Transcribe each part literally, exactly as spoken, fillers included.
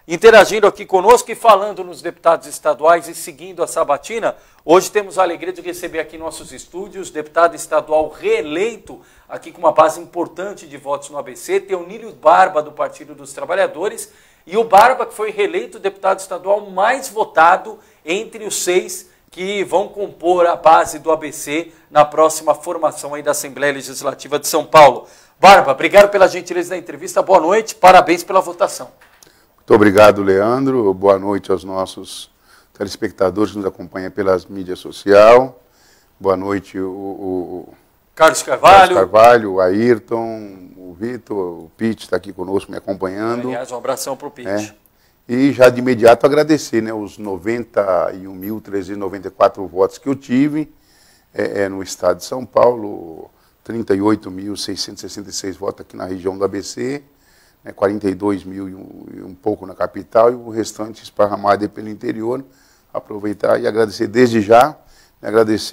interagindo aqui conosco e falando nos deputados estaduais e seguindo a sabatina. Hoje temos a alegria de receber aqui em nossos estúdios deputado estadual reeleito, aqui com uma base importante de votos no A B C, Teonílio Barba, do Partido dos Trabalhadores, e o Barba, que foi reeleito deputado estadual mais votado entre os seis que vão compor a base do A B C na próxima formação aí da Assembleia Legislativa de São Paulo. Barba, obrigado pela gentileza da entrevista, boa noite, parabéns pela votação. Muito obrigado, Leandro, boa noite aos nossos telespectadores que nos acompanham pelas mídias sociais, boa noite o, o Carlos Carvalho, Carlos Carvalho, o Ayrton, o Vitor, o Pete está aqui conosco me acompanhando. Aliás, um abração para o Pete. É. E já de imediato agradecer, né, os noventa e um mil trezentos e noventa e quatro votos que eu tive é, é, no estado de São Paulo, trinta e oito mil seiscentos e sessenta e seis votos aqui na região do A B C, né, quarenta e dois mil e um, e um pouco na capital e o restante esparramado pelo interior. Aproveitar e agradecer desde já, né,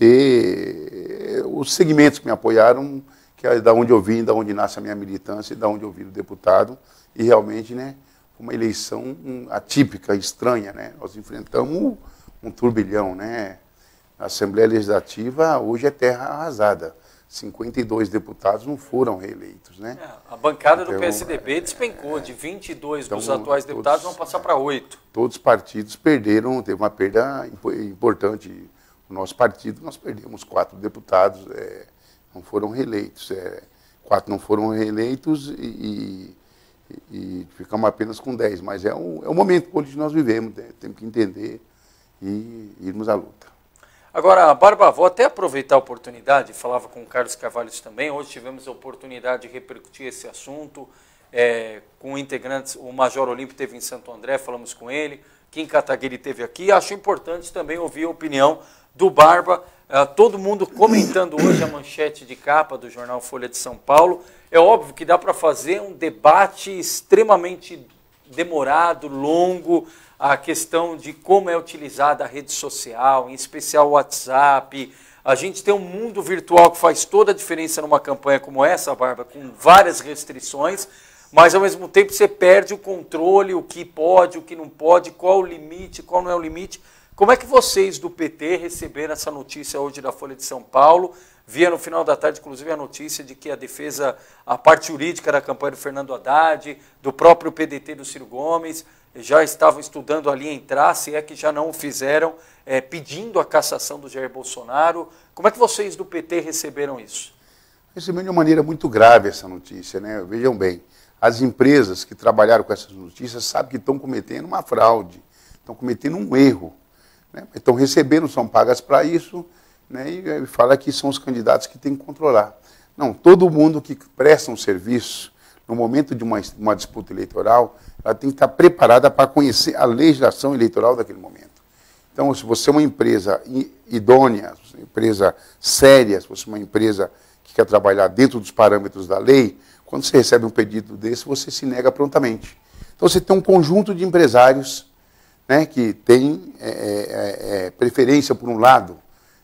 agradecer os segmentos que me apoiaram, que é da onde eu vim, da onde nasce a minha militância e da onde eu viro deputado, e realmente, né, uma eleição atípica, estranha, né? Nós enfrentamos um, um turbilhão, né? A Assembleia Legislativa hoje é terra arrasada. cinquenta e dois deputados não foram reeleitos, né? É, a bancada então, do P S D B é, despencou, de vinte e dois então, dos atuais todos, deputados vão passar para oito. Todos os partidos perderam, teve uma perda importante. O nosso partido, nós perdemos quatro deputados, é, não foram reeleitos. É, quatro não foram reeleitos e... E, e ficamos apenas com dez, mas é o, é o momento político que nós vivemos, né? Temos que entender e irmos à luta. Agora, Barba, vou até aproveitar a oportunidade, falava com o Carlos Carvalho também, hoje tivemos a oportunidade de repercutir esse assunto é, com integrantes, o Major Olímpio esteve em Santo André, falamos com ele, Kim Kataguiri esteve aqui, acho importante também ouvir a opinião do Barba, uh, todo mundo comentando hoje a manchete de capa do jornal Folha de São Paulo. É óbvio que dá para fazer um debate extremamente demorado, longo, a questão de como é utilizada a rede social, em especial o WhatsApp. A gente tem um mundo virtual que faz toda a diferença numa campanha como essa, Barba, com várias restrições, mas ao mesmo tempo você perde o controle, o que pode, o que não pode, qual o limite, qual não é o limite. Como é que vocês do P T receberam essa notícia hoje da Folha de São Paulo? Via no final da tarde, inclusive, a notícia de que a defesa, a parte jurídica da campanha do Fernando Haddad, do próprio P D T do Ciro Gomes, já estavam estudando ali entrar, se é que já não o fizeram, é, pedindo a cassação do Jair Bolsonaro. Como é que vocês do P T receberam isso? Recebemos de uma maneira muito grave essa notícia, né? Vejam bem, as empresas que trabalharam com essas notícias sabem que estão cometendo uma fraude, estão cometendo um erro. Estão recebendo, são pagas para isso, né, e fala que são os candidatos que têm que controlar. Não, todo mundo que presta um serviço, no momento de uma, uma disputa eleitoral, ela tem que estar preparada para conhecer a legislação eleitoral daquele momento. Então, se você é uma empresa idônea, uma empresa séria, se você é uma empresa que quer trabalhar dentro dos parâmetros da lei, quando você recebe um pedido desse, você se nega prontamente. Então, você tem um conjunto de empresários, né, que tem é, é, é, preferência por um lado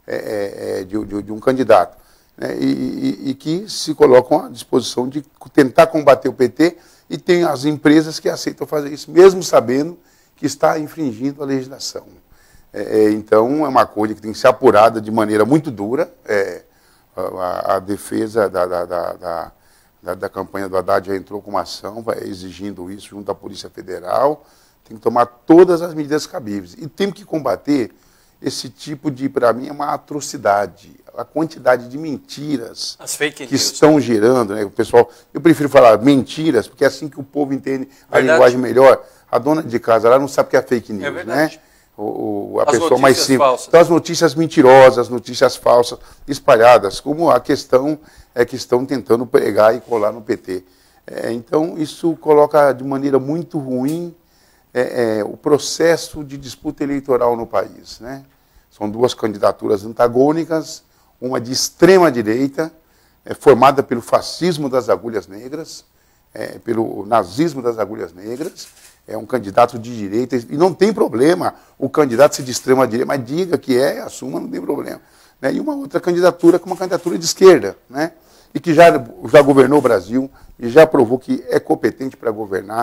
é, é, de, de, de um candidato, né, e, e, e que se colocam à disposição de tentar combater o P T, e tem as empresas que aceitam fazer isso, mesmo sabendo que está infringindo a legislação. É, é, então, é uma coisa que tem que ser apurada de maneira muito dura. É, a, a defesa da, da, da, da, da campanha do Haddad já entrou com uma ação vai, exigindo isso junto à Polícia Federal. Tem que tomar todas as medidas cabíveis. E temos que combater esse tipo de, para mim, é uma atrocidade. A quantidade de mentiras as fake que news, estão gerando, né? O pessoal, eu prefiro falar mentiras, porque é assim que o povo entende a verdade. linguagem melhor. A dona de casa lá não sabe o que é fake news, é né? O, o, a as pessoa mais simples. Falsas. Então, as notícias mentirosas, notícias falsas, espalhadas, como a questão é que estão tentando pregar e colar no P T. É, então, isso coloca de maneira muito ruim É, é, o processo de disputa eleitoral no país, né? São duas candidaturas antagônicas, uma de extrema direita, é, formada pelo fascismo das agulhas negras, é, pelo nazismo das agulhas negras, é um candidato de direita, e não tem problema o candidato ser de extrema direita, mas diga que é, assuma, não tem problema. Né? E uma outra candidatura, que é uma candidatura de esquerda, né? E que já, já governou o Brasil, e já provou que é competente para governar,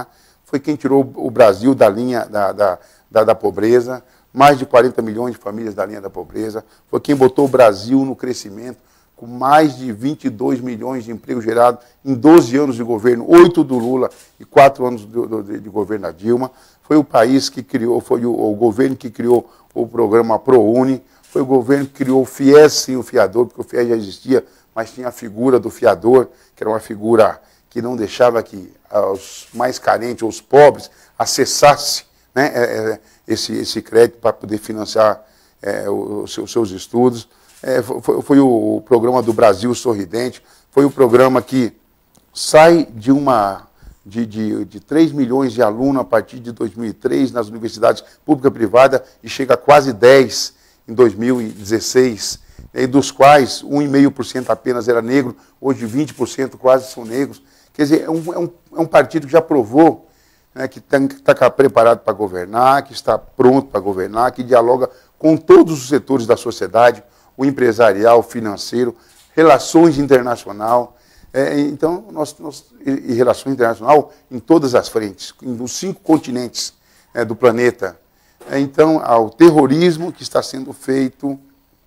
foi quem tirou o Brasil da linha da, da, da, da pobreza, mais de quarenta milhões de famílias da linha da pobreza, foi quem botou o Brasil no crescimento, com mais de vinte e dois milhões de empregos gerados em doze anos de governo, oito do Lula e quatro anos do, do, de governo da Dilma. Foi o país que criou, foi o, o governo que criou o programa ProUni, foi o governo que criou o FIES sem o fiador, porque o FIES já existia, mas tinha a figura do fiador, que era uma figura que não deixava que os mais carentes, os pobres, acessassem, né, esse, esse crédito para poder financiar é, os, os seus estudos. É, foi, foi o programa do Brasil Sorridente, foi o programa que sai de uma de, de, de três milhões de alunos a partir de dois mil e três nas universidades pública e privada e chega a quase dez em dois mil e dezesseis, e dos quais um vírgula cinco por cento apenas era negro, hoje vinte por cento quase são negros. Quer dizer, é um, é um, é um partido que já provou, né, que está preparado para governar, que está pronto para governar, que dialoga com todos os setores da sociedade, o empresarial, o financeiro, relações internacional, é, então, nós, nós, e, e relações internacional em todas as frentes, nos cinco continentes é, do planeta. É, então, ao terrorismo que está sendo feito,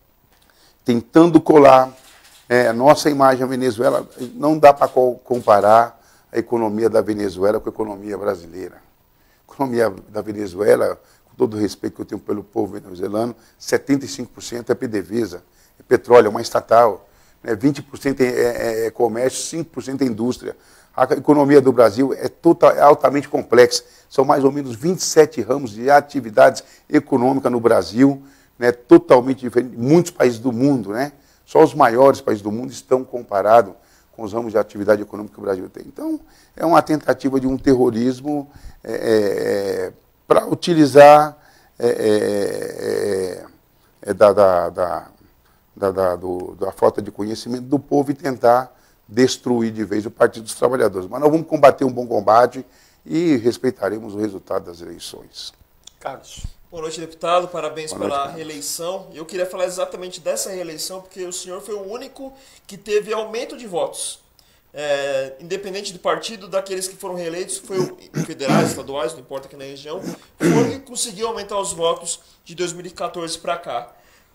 tentando colar é, a nossa imagem à Venezuela, não dá para comparar a economia da Venezuela com a economia brasileira. A economia da Venezuela, com todo o respeito que eu tenho pelo povo venezuelano, setenta e cinco por cento é PDVSA, é petróleo, é uma estatal, né? vinte por cento é, é, é comércio, cinco por cento é indústria. A economia do Brasil é, total, é altamente complexa, são mais ou menos vinte e sete ramos de atividades econômicas no Brasil, né? Totalmente diferente de muitos países do mundo, né? Só os maiores países do mundo estão comparados com os ramos de atividade econômica que o Brasil tem. Então, é uma tentativa de um terrorismo é, é, para utilizar é, é, é, da, da, da, da, da, do, da falta de conhecimento do povo e tentar destruir de vez o Partido dos Trabalhadores. Mas nós vamos combater um bom combate e respeitaremos o resultado das eleições. Carlos. Boa noite, deputado. Parabéns Boa noite, pela Carlos. reeleição. Eu queria falar exatamente dessa reeleição, porque o senhor foi o único que teve aumento de votos. É, independente do partido, daqueles que foram reeleitos, foi o federais, estaduais, não importa aqui na região, foi que conseguiu aumentar os votos de dois mil e quatorze para cá.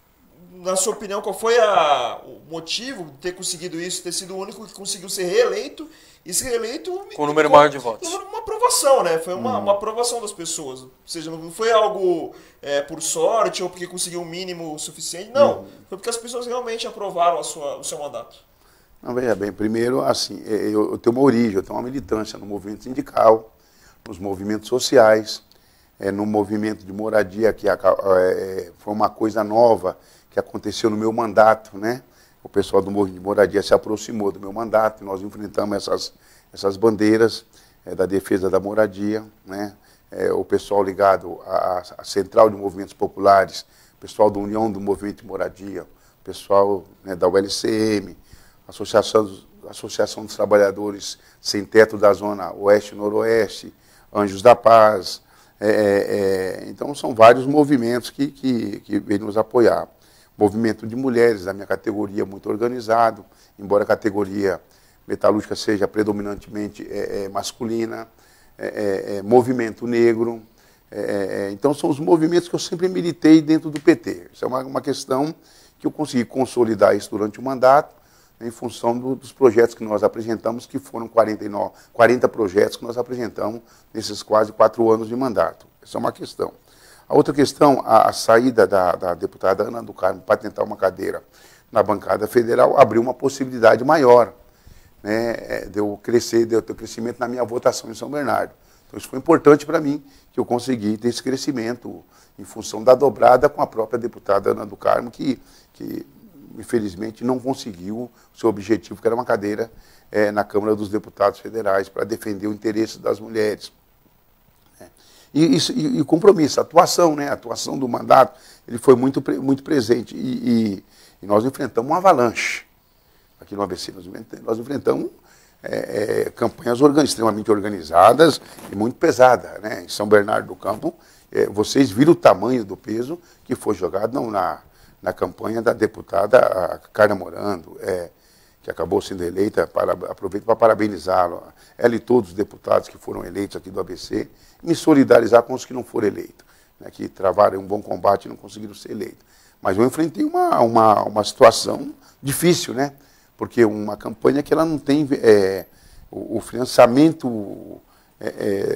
Na sua opinião, qual foi a, o motivo de ter conseguido isso, ter sido o único que conseguiu ser reeleito e ser reeleito com o número maior de votos? Uma aprovação, né? Foi uma, Hum. uma aprovação das pessoas. Ou seja, não foi algo é, por sorte ou porque conseguiu o mínimo suficiente. Não, Hum. foi porque as pessoas realmente aprovaram a sua, o seu mandato. Não, veja bem, primeiro, assim, eu, eu tenho uma origem, eu tenho uma militância no movimento sindical, nos movimentos sociais, é, no movimento de moradia, que é, é, foi uma coisa nova que aconteceu no meu mandato, né? O pessoal do movimento de moradia se aproximou do meu mandato, e nós enfrentamos essas, essas bandeiras é, da defesa da moradia, né? É, o pessoal ligado à, à Central de Movimentos Populares, o pessoal da União do Movimento de Moradia, o pessoal, né, da U L C M, Associação, Associação dos Trabalhadores Sem Teto da Zona Oeste e Noroeste, Anjos da Paz. É, é, então, são vários movimentos que, que, que vêm nos apoiar. Movimento de mulheres, da minha categoria, muito organizado, embora a categoria metalúrgica seja predominantemente é, é, masculina. É, é, é, movimento negro. É, é, então, são os movimentos que eu sempre militei dentro do P T. Isso é uma, uma questão que eu consegui consolidar isso durante o mandato, em função do, dos projetos que nós apresentamos, que foram quarenta e nove, quarenta projetos que nós apresentamos nesses quase quatro anos de mandato. Essa é uma questão. A outra questão, a, a saída da, da deputada Ana do Carmo para tentar uma cadeira na bancada federal abriu uma possibilidade maior, né, de eu crescer, de eu ter crescimento na minha votação em São Bernardo. Então isso foi importante para mim, que eu consegui ter esse crescimento em função da dobrada com a própria deputada Ana do Carmo, que, que infelizmente não conseguiu o seu objetivo, que era uma cadeira é, na Câmara dos Deputados Federais para defender o interesse das mulheres. É. E, e, e compromisso, a atuação, né, a atuação do mandato, ele foi muito, muito presente. E, e, e nós enfrentamos uma avalanche aqui no A B C. Nós, nós enfrentamos é, é, campanhas organ, extremamente organizadas e muito pesadas, né? Em São Bernardo do Campo, é, vocês viram o tamanho do peso que foi jogado não, na, na campanha da deputada Carla Morando, é, que acabou sendo eleita, para, aproveito para parabenizá-la, ela e todos os deputados que foram eleitos aqui do A B C, e me solidarizar com os que não foram eleitos, né, que travaram um bom combate e não conseguiram ser eleitos. Mas eu enfrentei uma, uma, uma situação difícil, né? Porque uma campanha que ela não tem é, o, o financiamento é,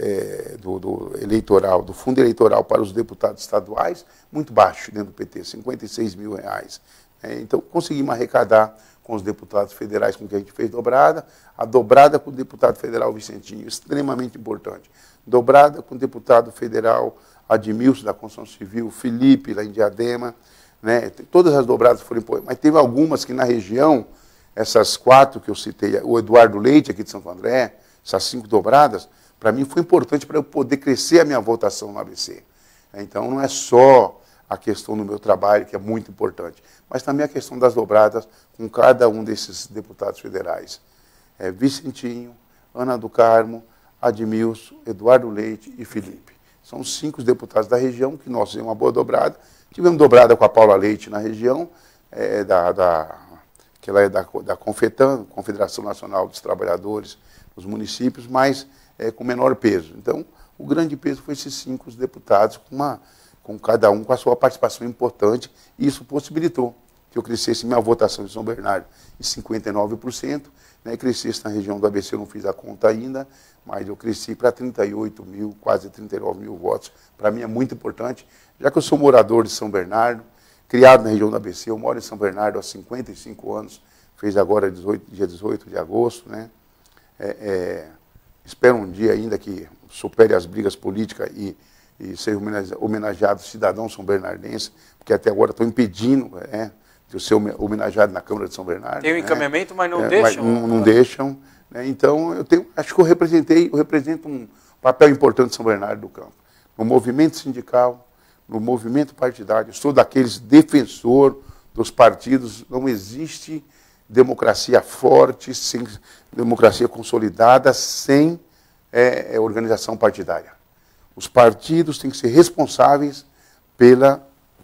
é, do, do eleitoral, do fundo eleitoral para os deputados estaduais, muito baixo dentro do P T, cinquenta e seis mil reais. É, então, conseguimos arrecadar com os deputados federais com que a gente fez dobrada, a dobrada com o deputado federal Vicentinho, extremamente importante. Dobrada com o deputado federal Admilson, da Construção Civil, Felipe, lá em Diadema, né? Todas as dobradas foram importantes, mas teve algumas que na região, essas quatro que eu citei, o Eduardo Leite, aqui de Santo André, essas cinco dobradas, para mim foi importante para eu poder crescer a minha votação no A B C. Então, não é só a questão do meu trabalho, que é muito importante, mas também a questão das dobradas com cada um desses deputados federais. É, Vicentinho, Ana do Carmo, Admilson, Eduardo Leite e Felipe. São os cinco deputados da região que nós fizemos uma boa dobrada. Tivemos dobrada com a Paula Leite na região, é, da, da, que ela é da, da Confetan, Confederação Nacional dos Trabalhadores dos Municípios, mas é, com menor peso. Então, o grande peso foi esses cinco deputados, com, uma, com cada um com a sua participação importante, e isso possibilitou que eu crescesse minha votação em São Bernardo em cinquenta e nove por cento, né, crescesse na região do A B C, eu não fiz a conta ainda, mas eu cresci para trinta e oito mil, quase trinta e nove mil votos. Para mim é muito importante, já que eu sou morador de São Bernardo, criado na região do A B C, eu moro em São Bernardo há cinquenta e cinco anos, fez agora dezoito, dia dezoito de agosto, né? É, é, espero um dia ainda que supere as brigas políticas e, e seja homenageado cidadão são bernardense, porque até agora estão impedindo, é, de eu ser homenageado na Câmara de São Bernardo. Tem o encaminhamento, né? Mas não é, deixam? Mas não, não deixam. Né? Então, eu tenho, acho que eu representei, eu represento um papel importante de São Bernardo do Campo. No movimento sindical, no movimento partidário, eu sou daqueles defensor dos partidos, não existe democracia forte, sem democracia consolidada, sem é, é, organização partidária. Os partidos têm que ser responsáveis pela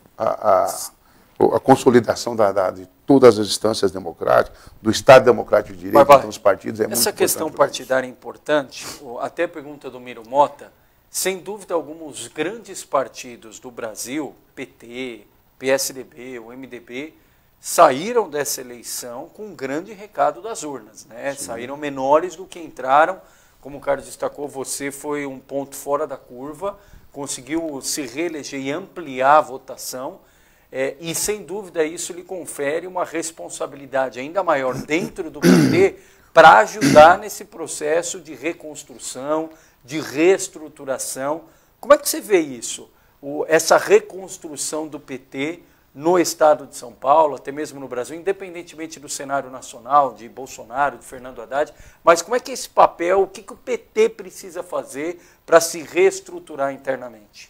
a, a, a consolidação da, da, de todas as instâncias democráticas, do Estado Democrático de Direito, Barbara, então os partidos é muito essa questão partidária é importante, até a pergunta do Miro Mota, sem dúvida alguma os grandes partidos do Brasil, P T, P S D B, o M D B, saíram dessa eleição com um grande recado das urnas, né? Saíram menores do que entraram, como o Carlos destacou, você foi um ponto fora da curva, conseguiu se reeleger e ampliar a votação, é, e sem dúvida isso lhe confere uma responsabilidade ainda maior dentro do P T para ajudar nesse processo de reconstrução, de reestruturação. Como é que você vê isso? O, essa reconstrução do P T no estado de São Paulo, até mesmo no Brasil, independentemente do cenário nacional, de Bolsonaro, de Fernando Haddad, mas como é que é esse papel, o que, que o P T precisa fazer para se reestruturar internamente?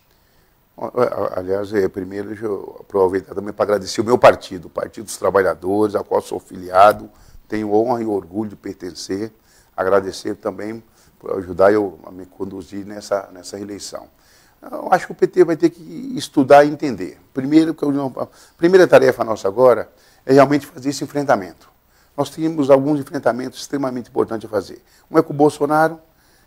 Aliás, primeiro deixa eu aproveitar também para agradecer o meu partido, o Partido dos Trabalhadores, ao qual sou filiado, tenho honra e orgulho de pertencer, agradecer também por ajudar eu a me conduzir nessa, nessa eleição. Eu acho que o P T vai ter que estudar e entender. Primeiro, a primeira tarefa nossa agora é realmente fazer esse enfrentamento. Nós tínhamos alguns enfrentamentos extremamente importantes a fazer. Um é com o Bolsonaro,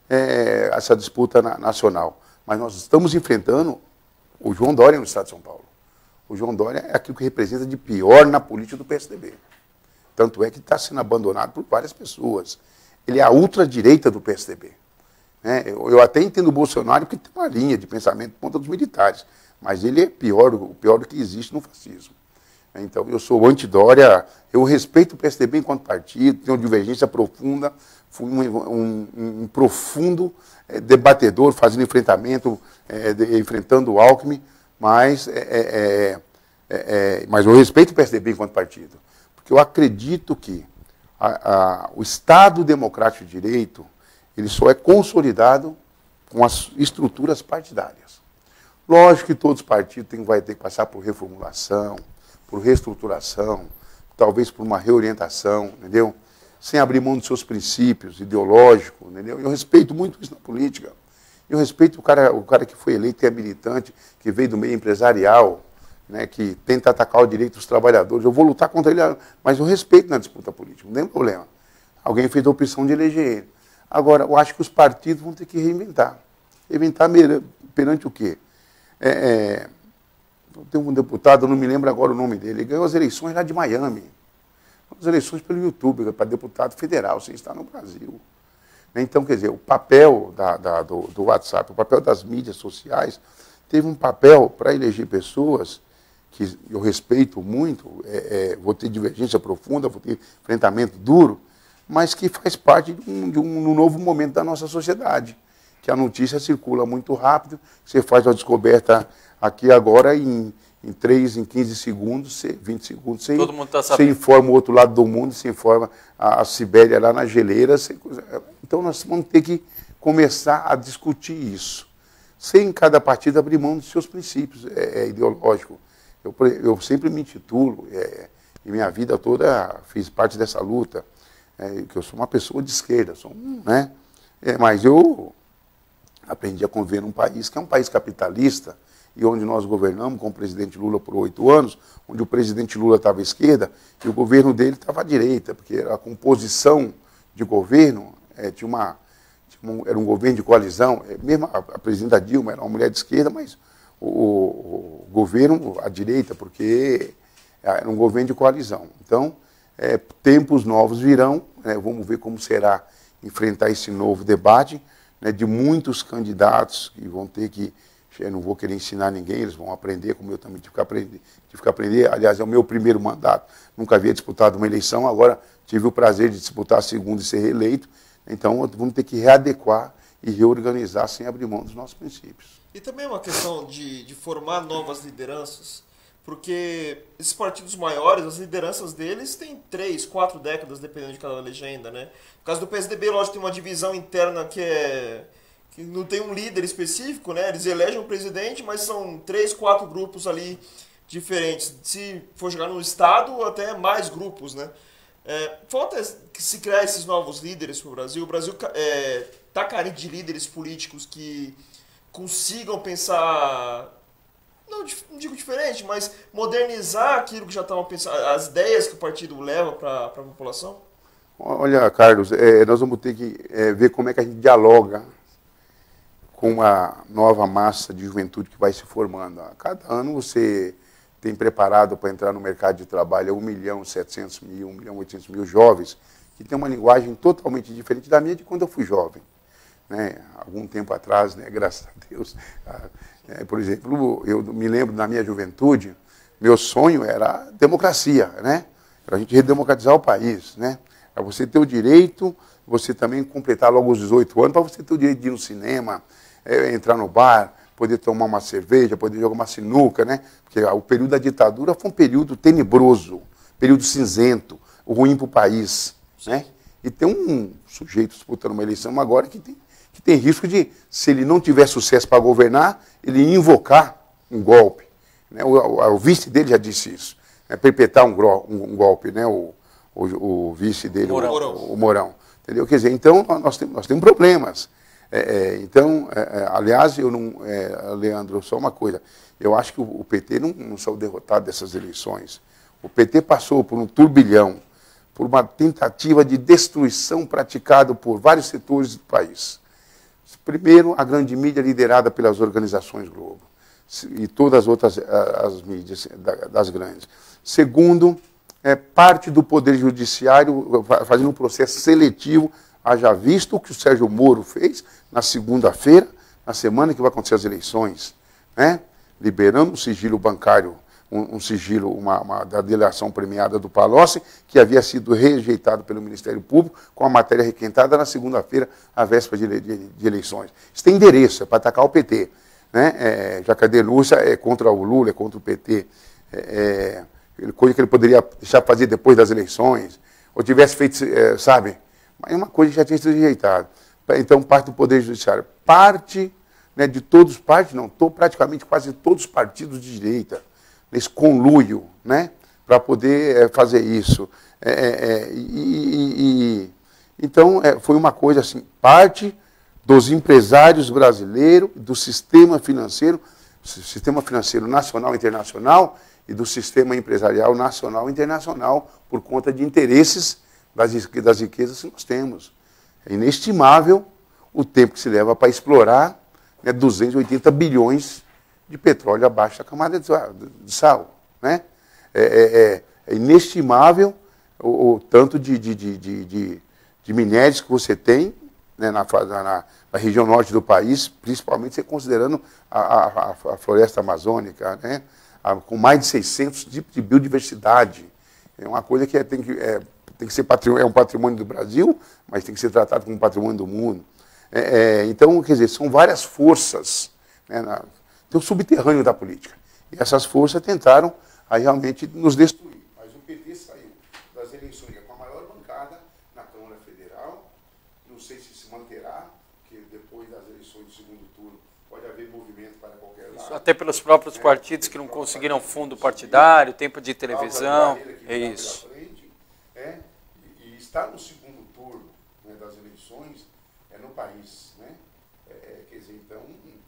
é, essa disputa na, nacional. Mas nós estamos enfrentando o João Dória no estado de São Paulo. O João Dória é aquilo que representa de pior na política do P S D B. Tanto é que está sendo abandonado por várias pessoas. Ele é a ultradireita do P S D B. É, eu, eu até entendo o Bolsonaro porque tem uma linha de pensamento contra os militares, mas ele é pior, o pior do que existe no fascismo. Então, eu sou anti-Dória, eu respeito o P S D B enquanto partido, tenho uma divergência profunda, fui um, um, um profundo é, debatedor, fazendo enfrentamento, é, de, enfrentando o Alckmin, mas, é, é, é, é, mas eu respeito o P S D B enquanto partido, porque eu acredito que a, a, o Estado Democrático de Direito ele só é consolidado com as estruturas partidárias. Lógico que todos os partidos têm, vai ter que passar por reformulação, por reestruturação, talvez por uma reorientação, entendeu? Sem abrir mão dos seus princípios ideológicos, entendeu? Eu respeito muito isso na política. Eu respeito o cara, o cara que foi eleito, que é militante, que veio do meio empresarial, né, que tenta atacar o direito dos trabalhadores. Eu vou lutar contra ele, mas eu respeito na disputa política, não tem problema. Alguém fez a opção de eleger ele. Agora, eu acho que os partidos vão ter que reinventar. Reinventar perante o quê? É, é, tem um deputado, eu não me lembro agora o nome dele, ele ganhou as eleições lá de Miami. As eleições pelo YouTube, para deputado federal, sem estar no Brasil. Então, quer dizer, o papel da, da, do, do WhatsApp, o papel das mídias sociais, teve um papel para eleger pessoas que eu respeito muito, é, é, vou ter divergência profunda, vou ter enfrentamento duro, mas que faz parte de um, de um novo momento da nossa sociedade, que a notícia circula muito rápido, você faz a descoberta aqui agora em, em três, em quinze segundos, você, vinte segundos, você, Todo mundo tá você informa o outro lado do mundo, você informa a, a Sibéria lá na geleira. Você, então nós vamos ter que começar a discutir isso, sem cada partido abrir mão dos seus princípios é, é, ideológicos. Eu, eu sempre me intitulo, é, e minha vida toda fiz parte dessa luta, é, que eu sou uma pessoa de esquerda, sou, né? É, mas eu aprendi a conviver num país que é um país capitalista, e onde nós governamos com o presidente Lula por oito anos, onde o presidente Lula estava à esquerda e o governo dele estava à direita, porque a composição de governo é, tinha uma, tinha um, era um governo de coalizão, é, mesmo a, a presidenta Dilma era uma mulher de esquerda, mas o, o, o governo à direita, porque era um governo de coalizão. Então, é, tempos novos virão, né, vamos ver como será enfrentar esse novo debate, né, de muitos candidatos que vão ter que, eu não vou querer ensinar ninguém, eles vão aprender, como eu também tive que aprender, tive que aprender. Aliás, é o meu primeiro mandato, nunca havia disputado uma eleição, agora tive o prazer de disputar a segunda e ser reeleito, então vamos ter que readequar e reorganizar sem abrir mão dos nossos princípios. E também é uma questão de, de formar novas lideranças, porque esses partidos maiores, as lideranças deles têm três, quatro décadas, dependendo de cada legenda, né? No caso do P S D B, lógico, tem uma divisão interna que é... que não tem um líder específico, né? Eles elegem um presidente, mas são três, quatro grupos ali diferentes. Se for jogar no Estado, até mais grupos, né? É, falta que se criar esses novos líderes para o Brasil. O Brasil está é, carente de líderes políticos que consigam pensar, não, não digo diferente, mas modernizar aquilo que já estavam pensando, as ideias que o partido leva para a população. Olha, Carlos, é, nós vamos ter que é, ver como é que a gente dialoga com uma nova massa de juventude que vai se formando. A cada ano você tem preparado para entrar no mercado de trabalho um milhão e setecentos mil, um milhão e oitocentos mil jovens que têm uma linguagem totalmente diferente da minha de quando eu fui jovem. Né? Algum tempo atrás, né, graças a Deus, é, por exemplo, eu me lembro na minha juventude, meu sonho era a democracia, né? Era a gente redemocratizar o país, né? Para você ter o direito, você também completar logo os dezoito anos, para você ter o direito de ir no cinema, é, entrar no bar, poder tomar uma cerveja, poder jogar uma sinuca, né? Porque o período da ditadura foi um período tenebroso, período cinzento, ruim para o país, né? E tem um sujeito disputando uma eleição agora que tem, que tem risco de, se ele não tiver sucesso para governar, ele invocar um golpe. Né? O, o, o vice dele já disse isso, né? Perpetrar um, um, um golpe, né? O, o, o vice dele, Mourão. O, o Mourão. Entendeu? Quer dizer, então nós temos, nós temos problemas. É, é, então, é, aliás, eu não, é, Leandro, só uma coisa, eu acho que o, o P T não, não saiu derrotado dessas eleições. O P T passou por um turbilhão, por uma tentativa de destruição praticada por vários setores do país. Primeiro, a grande mídia liderada pelas organizações Globo e todas as outras as mídias das grandes. Segundo, é, parte do Poder Judiciário fazendo um processo seletivo, haja visto o que o Sérgio Moro fez na segunda-feira, na semana que vai acontecer as eleições, né? Liberando um sigilo bancário, um, um sigilo uma, uma, da delação premiada do Palocci, que havia sido rejeitado pelo Ministério Público, com a matéria requentada na segunda-feira, à véspera de, de, de eleições. Isso tem endereço, é para atacar o P T. Né? É, já que a denúncia é contra o Lula, é contra o P T. É, é, coisa que ele poderia deixar fazer depois das eleições, ou tivesse feito, é, sabe? Mas é uma coisa que já tinha sido rejeitada. Então, parte do Poder Judiciário, parte, né, de todos, parte não, tô, praticamente quase todos os partidos de direita, nesse conluio, né, para poder é, fazer isso. É, é, e, e, e, então, é, foi uma coisa assim, parte dos empresários brasileiros, do sistema financeiro, sistema financeiro nacional e internacional e do sistema empresarial nacional e internacional por conta de interesses das, das riquezas que nós temos. É inestimável o tempo que se leva para explorar, né, duzentos e oitenta bilhões de petróleo abaixo da camada de sal. Né? É, é, é inestimável o, o tanto de, de, de, de, de, de minérios que você tem, né, na, na, na região norte do país, principalmente você considerando a, a, a floresta amazônica, né, a, com mais de seiscentos tipos de biodiversidade. É uma coisa que é, tem que, é, tem que ser patrimônio, é um patrimônio do Brasil, mas tem que ser tratado como um patrimônio do mundo. É, é, então, quer dizer, são várias forças, né, na, tem o subterrâneo da política. E essas forças tentaram aí, realmente nos destruir. Mas o P T saiu das eleições com a maior bancada na Câmara Federal. Não sei se se manterá, porque depois das eleições do segundo turno pode haver movimento para qualquer lado. Isso, até pelos próprios é, partidos que não conseguiram fundo partidário, tempo de televisão. É isso. Frente, é, e, e estar no segundo turno, né, das eleições é no país. Né? É, é, quer dizer, então,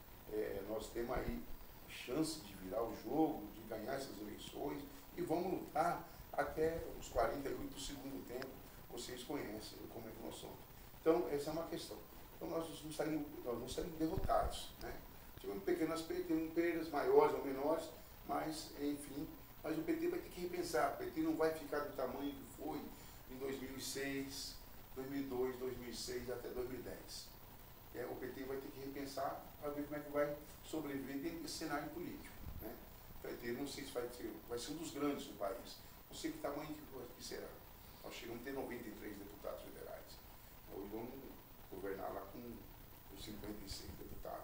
é, nós temos aí chance de virar o jogo, de ganhar essas eleições, e vamos lutar até os quarenta e oito do segundo tempo. Vocês conhecem como é que nós somos. Então, essa é uma questão. Então, nós não saímos, nós não saímos derrotados. Né? Tivemos pequenas perdas, perdas maiores ou menores, mas, enfim, mas o P T vai ter que repensar. O P T não vai ficar do tamanho que foi em dois mil e seis, dois mil e dois, dois mil e seis até dois mil e dez. É, o P T vai ter que repensar para ver como é que vai sobreviver dentro desse cenário político. Né? O P T, não sei se vai ser, vai ser um dos grandes do país. Não sei que tamanho que será. Nós chegamos a ter noventa e três deputados federais. Hoje vamos governar lá com, com cinquenta e seis deputados.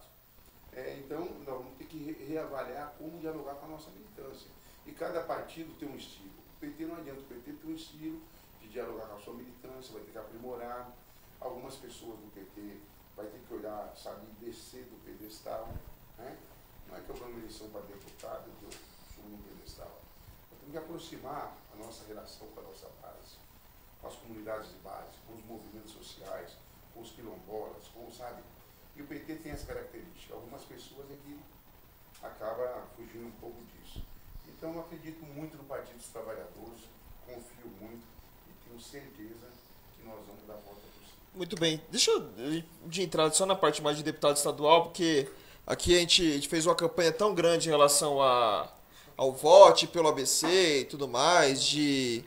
É, então, nós vamos ter que re reavaliar como dialogar com a nossa militância. E cada partido tem um estilo. O P T não adianta, o P T tem um estilo de dialogar com a sua militância, vai ter que aprimorar. Algumas pessoas do P T vai ter que olhar, sabe, descer do pedestal. Né? Não é que eu vou uma eleição para deputado, que eu subo no pedestal. Nós temos que aproximar a nossa relação com a nossa base, com as comunidades de base, com os movimentos sociais, com os quilombolas, com, sabe? E o P T tem essa característica. Algumas pessoas é que acabam fugindo um pouco disso. Então, eu acredito muito no Partido dos Trabalhadores, confio muito e tenho certeza que nós vamos dar a volta por cima. Muito bem. Deixa eu, de entrada, só na parte mais de deputado estadual, porque aqui a gente, a gente fez uma campanha tão grande em relação a, ao vote pelo A B C e tudo mais, de,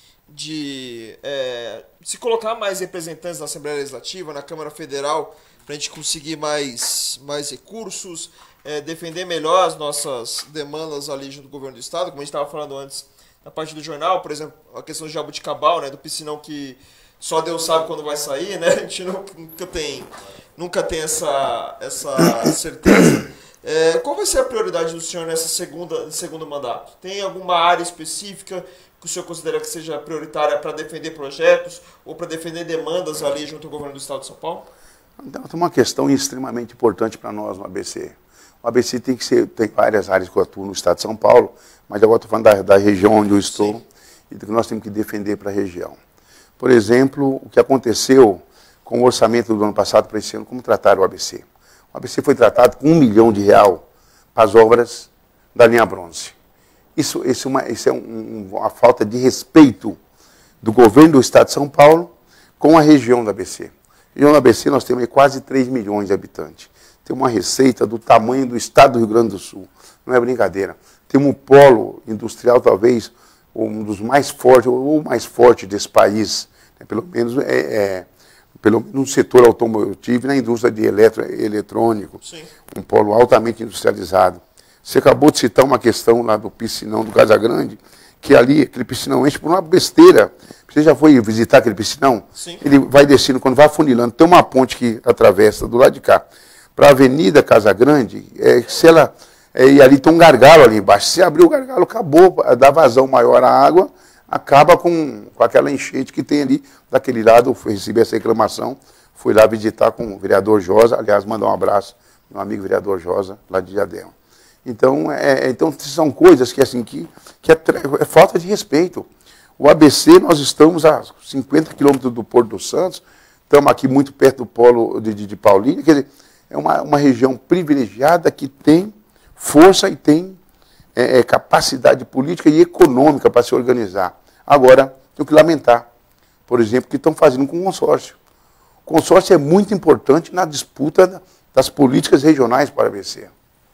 de é, se colocar mais representantes na Assembleia Legislativa, na Câmara Federal, para a gente conseguir mais, mais recursos, é, defender melhor as nossas demandas ali junto do governo do Estado, como a gente estava falando antes, na parte do jornal, por exemplo, a questão do jabuticabal, né, do piscinão que só Deus sabe quando vai sair, né? A gente nunca tem, nunca tem essa, essa certeza. É, qual vai ser a prioridade do senhor nessa segunda, segundo mandato? Tem alguma área específica que o senhor considera que seja prioritária para defender projetos ou para defender demandas ali junto ao governo do Estado de São Paulo? Então, tem uma questão extremamente importante para nós no A B C. O A B C tem que ser, tem várias áreas que eu atuo no Estado de São Paulo, mas agora estou falando da, da região onde eu estou. Sim. E do que nós temos que defender para a região. Por exemplo, o que aconteceu com o orçamento do ano passado para esse ano, como trataram o A B C. O A B C foi tratado com um milhão de real para as obras da linha bronze. Isso, isso, é, uma, isso é um, uma falta de respeito do governo do Estado de São Paulo com a região do A B C. A região do A B C nós temos quase três milhões de habitantes. Tem uma receita do tamanho do estado do Rio Grande do Sul. Não é brincadeira. Tem um polo industrial, talvez, um dos mais fortes, ou o mais forte desse país, né? Pelo menos é, é, pelo menos no setor automotivo e na indústria de eletro, eletrônico. Sim. Um polo altamente industrializado. Você acabou de citar uma questão lá do piscinão do Casagrande, que ali, aquele piscinão enche por uma besteira. Você já foi visitar aquele piscinão? Sim. Ele vai descendo, quando vai afunilando, tem uma ponte que atravessa do lado de cá, para a Avenida Casagrande, é, se ela... É, e ali tem um gargalo ali embaixo. Se abrir o gargalo, acabou, dá vazão maior à água, acaba com, com aquela enchente que tem ali daquele lado. Eu recebi essa reclamação, fui lá visitar com o vereador Josa, aliás, mandar um abraço, meu amigo vereador Josa, lá de Diadema. Então, é, então são coisas que, assim, que, que é, é falta de respeito. O A B C, nós estamos a cinquenta quilômetros do Porto do Santos, estamos aqui muito perto do polo de, de, de Paulínia, quer dizer, é uma, uma região privilegiada que tem força e tem é, é, capacidade política e econômica para se organizar. Agora, tenho que lamentar, por exemplo, o que estão fazendo com o consórcio. O consórcio é muito importante na disputa das políticas regionais para a A B C.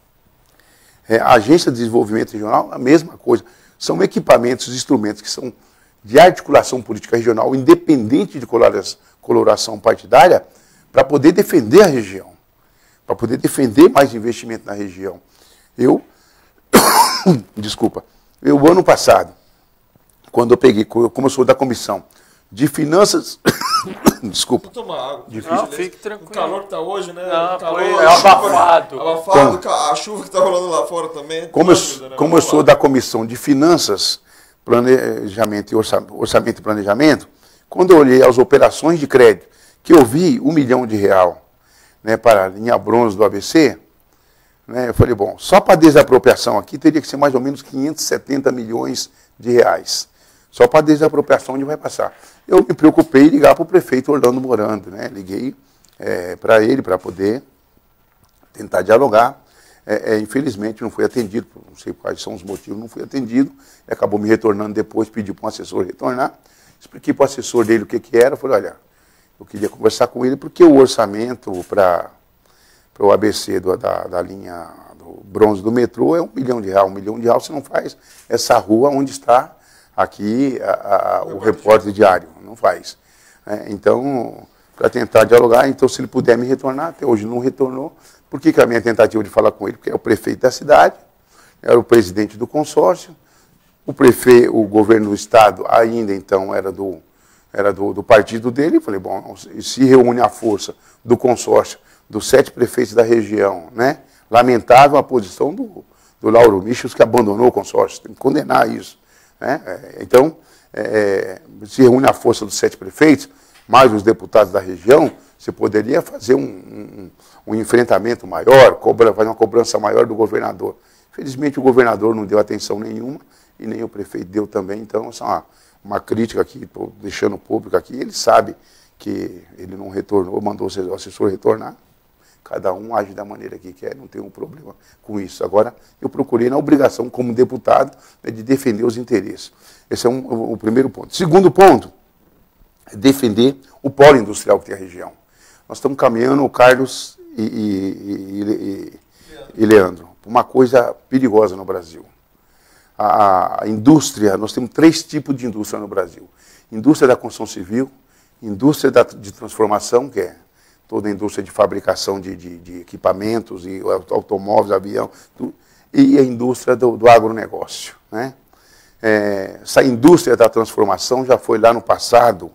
É, a Agência de Desenvolvimento Regional, a mesma coisa. São equipamentos, instrumentos que são de articulação política regional, independente de coloração partidária, para poder defender a região, para poder defender mais investimento na região. Eu, desculpa, eu ano passado, quando eu peguei, como eu sou da comissão de finanças, desculpa. Vou tomar água. Difícil. Não, fique tranquilo. O calor que está hoje, né? Não, o calor, foi a chuva, abafado. abafado, como, a chuva que está rolando lá fora também. Como, eu, ajuda, né? como eu sou da comissão de finanças, planejamento e orçamento, orçamento e planejamento, quando eu olhei as operações de crédito, que eu vi um milhão de real, né, para a linha bronze do A B C, né, eu falei, bom, só para desapropriação aqui teria que ser mais ou menos quinhentos e setenta milhões de reais. Só para desapropriação onde vai passar. Eu me preocupei em ligar para o prefeito Orlando Morando, né? Liguei é, para ele para poder tentar dialogar. É, é, infelizmente não fui atendido, não sei quais são os motivos, não fui atendido. Ele acabou me retornando depois, pediu para um assessor retornar. Expliquei para o assessor dele o que, que era. Falei, olha, eu queria conversar com ele porque o orçamento para o A B C do, da, da linha do bronze do metrô é um milhão de reais. Um milhão de reais você não faz essa rua onde está aqui a, a, o repórter diário, não faz. É, então, para tentar dialogar, então se ele puder me retornar, até hoje não retornou. Por que, que a minha tentativa de falar com ele? Porque é o prefeito da cidade, era o presidente do consórcio, o prefeito, o governo do estado ainda então era do, era do, do partido dele. Eu falei, bom, se reúne a força do consórcio, dos sete prefeitos da região, né? Lamentável a posição do, do Lauro Michels, que abandonou o consórcio, tem que condenar isso. É, então, é, se reúne a força dos sete prefeitos, mais os deputados da região, você poderia fazer um, um, um enfrentamento maior, cobra, fazer uma cobrança maior do governador. Infelizmente, o governador não deu atenção nenhuma e nem o prefeito deu também. Então, essa é uma, uma crítica aqui, estou deixando público aqui. Ele sabe que ele não retornou, mandou o assessor retornar. Cada um age da maneira que quer, não tem um problema com isso. Agora, eu procurei na obrigação, como deputado, né, de defender os interesses. Esse é um, o, o primeiro ponto. Segundo ponto, é defender o polo industrial que tem a região. Nós estamos caminhando, o Carlos e, e, e, e, e Leandro, uma coisa perigosa no Brasil. A, a indústria, nós temos três tipos de indústria no Brasil. Indústria da construção civil, indústria da, de transformação, que é toda a indústria de fabricação de, de, de equipamentos, e automóveis, avião, tudo, e a indústria do, do agronegócio. Né? É, essa indústria da transformação já foi lá no passado,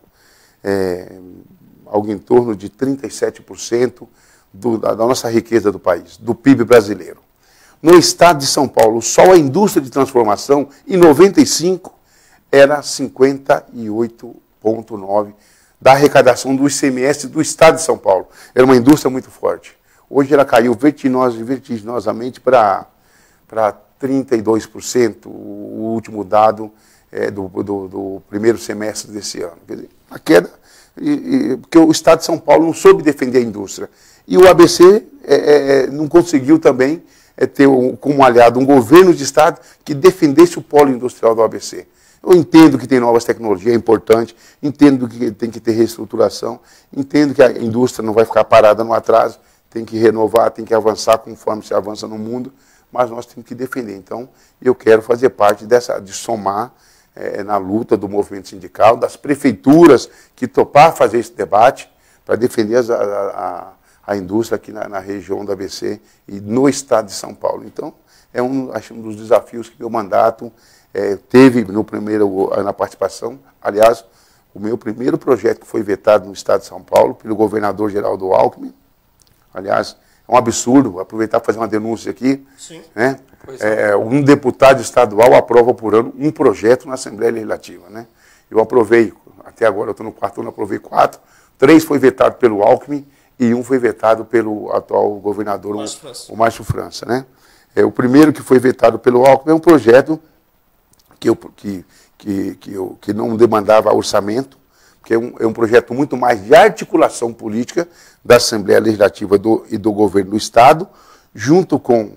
é, algo em torno de trinta e sete por cento do, da, da nossa riqueza do país, do P I B brasileiro. No estado de São Paulo, só a indústria de transformação, em noventa e cinco, era cinquenta e oito vírgula nove por cento da arrecadação do I C M S do estado de São Paulo. Era uma indústria muito forte. Hoje ela caiu vertiginos, vertiginosamente para trinta e dois por cento, o último dado é, do, do, do primeiro semestre desse ano. Quer dizer, a queda, e, e, porque o estado de São Paulo não soube defender a indústria. E o A B C é, é, não conseguiu também é, ter um, como aliado um governo de estado que defendesse o polo industrial do A B C. Eu entendo que tem novas tecnologias, é importante, entendo que tem que ter reestruturação, entendo que a indústria não vai ficar parada no atraso, tem que renovar, tem que avançar conforme se avança no mundo, mas nós temos que defender. Então, eu quero fazer parte dessa, de somar é, na luta do movimento sindical, das prefeituras que topar fazer esse debate para defender as, a, a, a indústria aqui na, na região da A B C e no estado de São Paulo. Então, é um, acho, um dos desafios que meu mandato É, teve no primeiro, na participação. Aliás, o meu primeiro projeto que foi vetado no estado de São Paulo pelo governador Geraldo Alckmin. Aliás, é um absurdo, aproveitar para fazer uma denúncia aqui. Sim. Né? É, um deputado estadual aprova por ano um projeto na Assembleia Legislativa. Né? Eu aprovei, até agora eu estou no quarto ano, aprovei quatro. Três foi vetado pelo Alckmin e um foi vetado pelo atual governador, Márcio França. o Márcio França. Né? É, o primeiro que foi vetado pelo Alckmin é um projeto que, eu, que, que, que, eu, que não demandava orçamento, que é um, é um projeto muito mais de articulação política da Assembleia Legislativa do, e do governo do Estado, junto com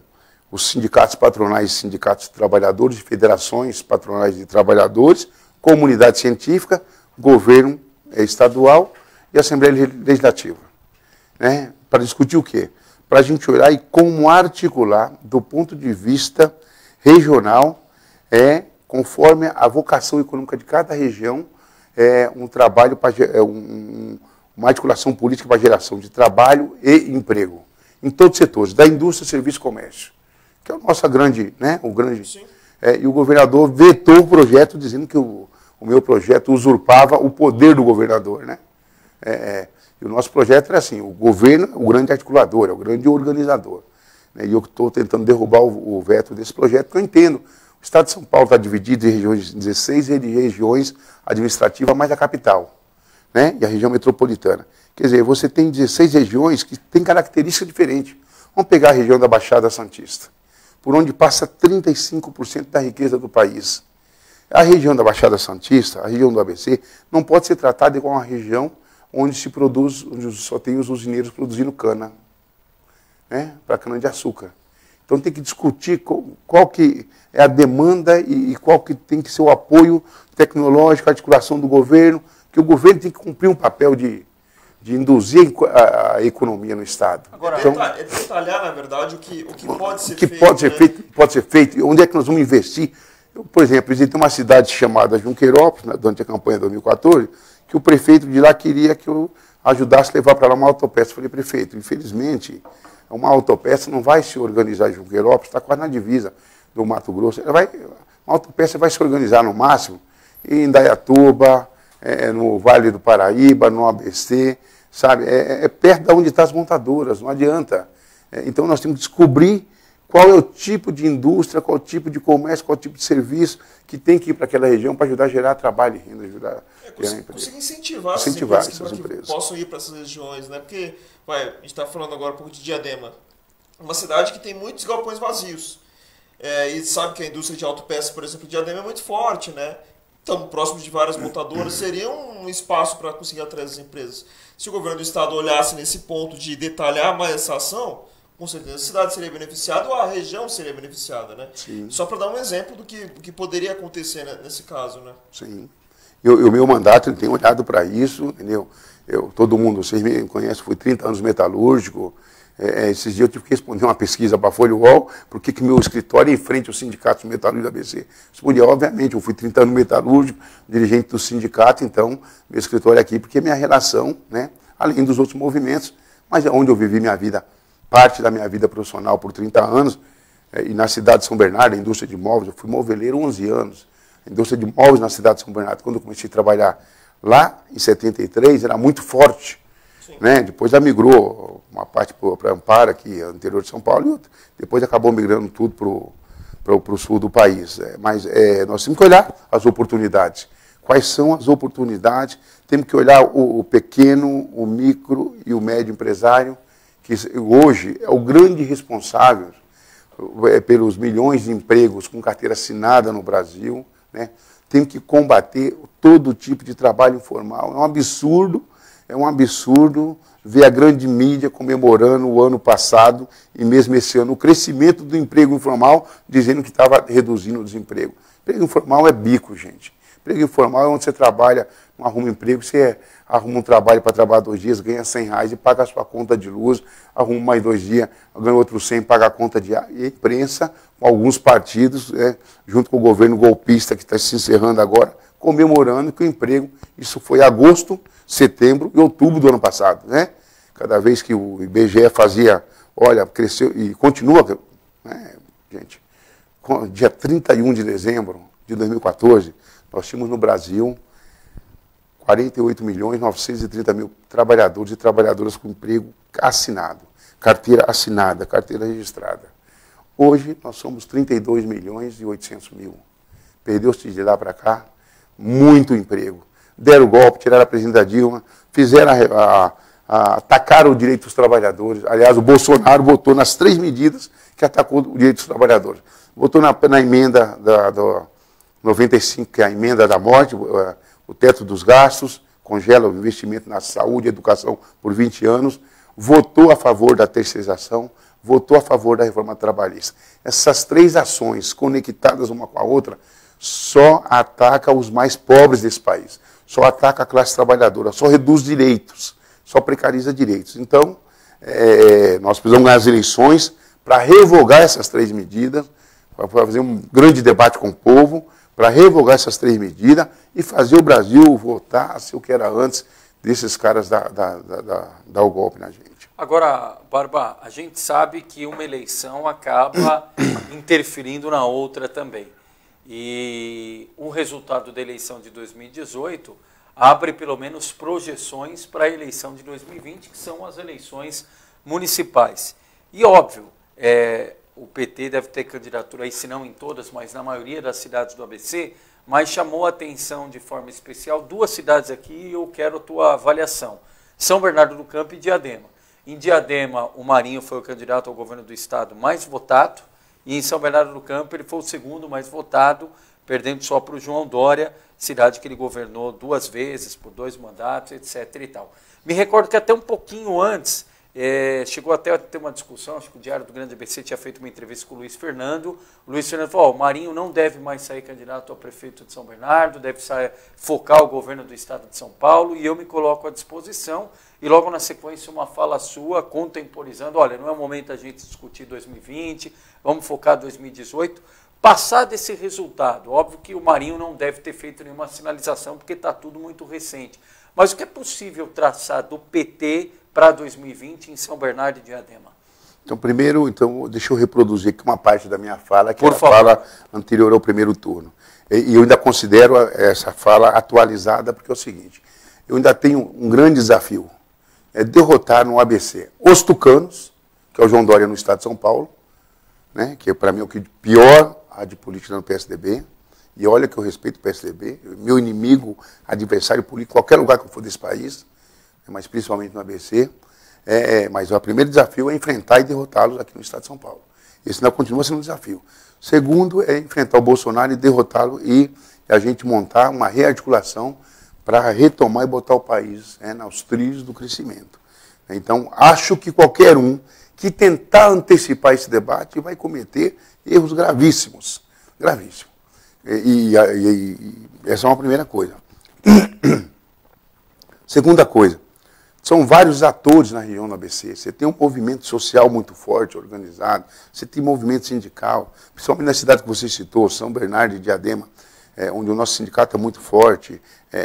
os sindicatos patronais e sindicatos de trabalhadores, federações patronais de trabalhadores, comunidade científica, governo estadual e Assembleia Legislativa. Né? Para discutir o quê? Para a gente olhar e como articular, do ponto de vista regional, é, conforme a vocação econômica de cada região, é, um trabalho, para, é, um, uma articulação política para a geração de trabalho e emprego, em todos os setores, da indústria, serviço e comércio, que é o nosso grande, né, o grande... É, e o governador vetou o projeto, dizendo que o, o meu projeto usurpava o poder do governador, né? É, é, e o nosso projeto era assim, o governo é o grande articulador, é o grande organizador. Né? E eu estou tentando derrubar o, o veto desse projeto, porque eu entendo, o Estado de São Paulo está dividido em regiões, dezesseis regiões administrativas, mais a capital, né? E a região metropolitana. Quer dizer, você tem dezesseis regiões que têm características diferentes. Vamos pegar a região da Baixada Santista, por onde passa trinta e cinco por cento da riqueza do país. A região da Baixada Santista, a região do A B C, não pode ser tratada igual uma região onde se produz, onde só tem os usineiros produzindo cana, né, para cana-de-açúcar. Então tem que discutir qual, qual que é a demanda e, e qual que tem que ser o apoio tecnológico, a articulação do governo, que o governo tem que cumprir um papel de, de induzir a, a economia no Estado. Agora, então, é detalhar, na verdade, o que, o que pode ser o que feito. Pode ser né? feito, pode ser feito, onde é que nós vamos investir. Eu, por exemplo, visitei uma cidade chamada Junqueirópolis, né, durante a campanha de dois mil e quatorze, que o prefeito de lá queria que eu ajudasse a levar para lá uma autopeça. Eu falei, prefeito, infelizmente, uma autopeça não vai se organizar em Junqueirópolis, está quase na divisa do Mato Grosso. Ela vai, uma autopeça vai se organizar no máximo em Indaiatuba, é, no Vale do Paraíba, no A B C, sabe? É, é perto de onde estão as montadoras, não adianta. É, então nós temos que descobrir qual é o tipo de indústria, qual é o tipo de comércio, qual é o tipo de serviço que tem que ir para aquela região para ajudar a gerar trabalho e renda, ajudar é, a gerar conseguir incentivar, incentivar essas empresas, essas empresas. Que possam ir para essas regiões, né? Porque, vai, a gente está falando agora um pouco de Diadema, uma cidade que tem muitos galpões vazios. É, e sabe que a indústria de autopeças, por exemplo, de Diadema é muito forte, né? Estamos próximos de várias montadoras, seria um espaço para conseguir atrair as empresas. Se o governo do estado olhasse nesse ponto de detalhar mais essa ação, com certeza a cidade seria beneficiada ou a região seria beneficiada, né? Sim. Só para dar um exemplo do que, do que poderia acontecer, né, nesse caso, né? Sim. E o meu mandato ele tem olhado para isso, entendeu? Eu, todo mundo, vocês me conhecem, fui trinta anos metalúrgico. É, esses dias eu tive que responder uma pesquisa para a Folha U O L, porque que meu escritório é em frente aos sindicatos metalúrgicos da A B C. Respondi, obviamente, eu fui trinta anos metalúrgico, dirigente do sindicato, então, meu escritório é aqui, porque minha relação, né, além dos outros movimentos, mas é onde eu vivi minha vida, parte da minha vida profissional por trinta anos, é, e na cidade de São Bernardo, a indústria de móveis, eu fui moveleiro onze anos, a indústria de móveis na cidade de São Bernardo, quando eu comecei a trabalhar lá, em setenta e três, era muito forte. Né? Depois já migrou uma parte para Amparo, aqui, no interior de São Paulo, e outra. Depois acabou migrando tudo para o sul do país. É, mas é, nós temos que olhar as oportunidades. Quais são as oportunidades? Temos que olhar o, o pequeno, o micro e o médio empresário, que hoje é o grande responsável é, pelos milhões de empregos com carteira assinada no Brasil. Né? Temos que combater todo tipo de trabalho informal. É um absurdo. É um absurdo ver a grande mídia comemorando o ano passado e mesmo esse ano o crescimento do emprego informal, dizendo que estava reduzindo o desemprego. Emprego informal é bico, gente. Emprego informal é onde você trabalha, não arruma emprego, você arruma um trabalho para trabalhar dois dias, ganha cem reais e paga a sua conta de luz, arruma mais dois dias, ganha outros cem, paga a conta de ar. E a imprensa, com alguns partidos, é, junto com o governo golpista que está se encerrando agora, comemorando que o emprego, isso foi agosto, setembro e outubro do ano passado, né? Cada vez que o I B G E fazia, olha, cresceu e continua, né, gente, dia trinta e um de dezembro de dois mil e quatorze, nós tínhamos no Brasil quarenta e oito milhões novecentos e trinta mil trabalhadores e trabalhadoras com emprego assinado, carteira assinada, carteira registrada. Hoje nós somos trinta e dois milhões e oitocentos mil. Perdeu-se de lá para cá muito emprego. Deram o golpe, tiraram a presidente da Dilma, fizeram a, a, a, atacaram o direito dos trabalhadores. Aliás, o Bolsonaro votou nas três medidas que atacou o direito dos trabalhadores. Votou na, na emenda da, da noventa e cinco, que é a emenda da morte, o, o teto dos gastos, congela o investimento na saúde e educação por vinte anos, votou a favor da terceirização, votou a favor da reforma trabalhista. Essas três ações conectadas uma com a outra só ataca os mais pobres desse país, só ataca a classe trabalhadora, só reduz direitos, só precariza direitos. Então, é, nós precisamos ganhar as eleições para revogar essas três medidas, para fazer um grande debate com o povo, para revogar essas três medidas e fazer o Brasil voltar a ser o que era antes desses caras dar, dar, dar, dar o golpe na gente. Agora, Barba, a gente sabe que uma eleição acaba interferindo na outra também. E o resultado da eleição de dois mil e dezoito abre pelo menos projeções para a eleição de dois mil e vinte, que são as eleições municipais. E óbvio, é, o P T deve ter candidatura aí, se não em todas, mas na maioria das cidades do A B C, mas chamou a atenção de forma especial duas cidades aqui e eu quero a tua avaliação. São Bernardo do Campo e Diadema. Em Diadema, o Marinho foi o candidato ao governo do estado mais votado, e em São Bernardo do Campo ele foi o segundo mais votado, perdendo só para o João Dória, cidade que ele governou duas vezes, por dois mandatos, etc. e tal. Me recordo que até um pouquinho antes, é, chegou até a ter uma discussão, acho que o Diário do Grande A B C tinha feito uma entrevista com o Luiz Fernando, o Luiz Fernando falou, oh, o Marinho não deve mais sair candidato a prefeito de São Bernardo, deve sair, focar o governo do estado de São Paulo, e eu me coloco à disposição. E logo na sequência uma fala sua contemporizando, olha, não é o momento da gente discutir dois mil e vinte, vamos focar dois mil e dezoito. Passado esse resultado, óbvio que o Marinho não deve ter feito nenhuma sinalização, porque está tudo muito recente. Mas o que é possível traçar do P T para dois mil e vinte em São Bernardo e Diadema? Então, primeiro, então, deixa eu reproduzir aqui uma parte da minha fala, que é a favor. fala anterior ao primeiro turno. E eu ainda considero essa fala atualizada, porque é o seguinte, eu ainda tenho um grande desafio, é derrotar no A B C os tucanos, que é o João Dória no estado de São Paulo, né, que para mim é o que pior há de política no P S D B, e olha que eu respeito o P S D B, meu inimigo, adversário político, qualquer lugar que eu for desse país, mas principalmente no A B C, é, mas o primeiro desafio é enfrentar e derrotá-los aqui no estado de São Paulo. Esse não continua sendo um desafio. Segundo é enfrentar o Bolsonaro e derrotá-lo e a gente montar uma rearticulação para retomar e botar o país é, nos trilhos do crescimento. Então, acho que qualquer um que tentar antecipar esse debate vai cometer erros gravíssimos. Gravíssimos. E, e, e, e essa é uma primeira coisa. Segunda coisa, são vários atores na região do A B C. Você tem um movimento social muito forte, organizado, você tem movimento sindical, principalmente na cidade que você citou, São Bernardo e Diadema, é, onde o nosso sindicato é muito forte.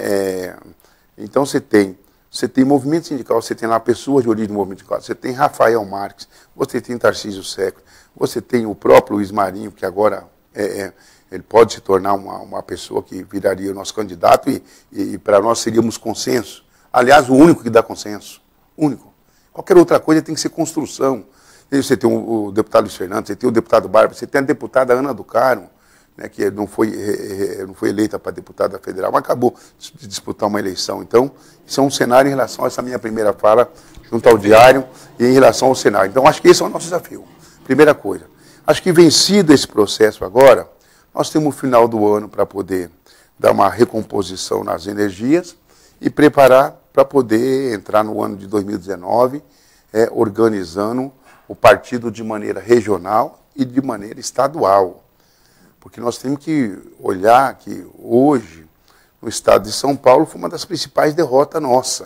É, então você tem, você tem movimento sindical, você tem lá pessoas de origem do movimento sindical, você tem Rafael Marques, você tem Tarcísio Seco, você tem o próprio Luiz Marinho, que agora é, é, ele pode se tornar uma, uma pessoa que viraria o nosso candidato e, e, e para nós seríamos consenso. Aliás, o único que dá consenso. Único. Qualquer outra coisa tem que ser construção. Você tem o, o deputado Luiz Fernando, você tem o deputado Bárbara, você tem a deputada Ana do Carmo, né, que não foi, não foi eleita para deputada federal, mas acabou de disputar uma eleição. Então, isso é um cenário em relação a essa minha primeira fala, junto ao Diário, e em relação ao cenário. Então, acho que esse é o nosso desafio. Primeira coisa. Acho que vencido esse processo agora, nós temos o final do ano para poder dar uma recomposição nas energias e preparar para poder entrar no ano de dois mil e dezenove, é, organizando o partido de maneira regional e de maneira estadual. Porque nós temos que olhar que hoje, no estado de São Paulo, foi uma das principais derrotas nossa.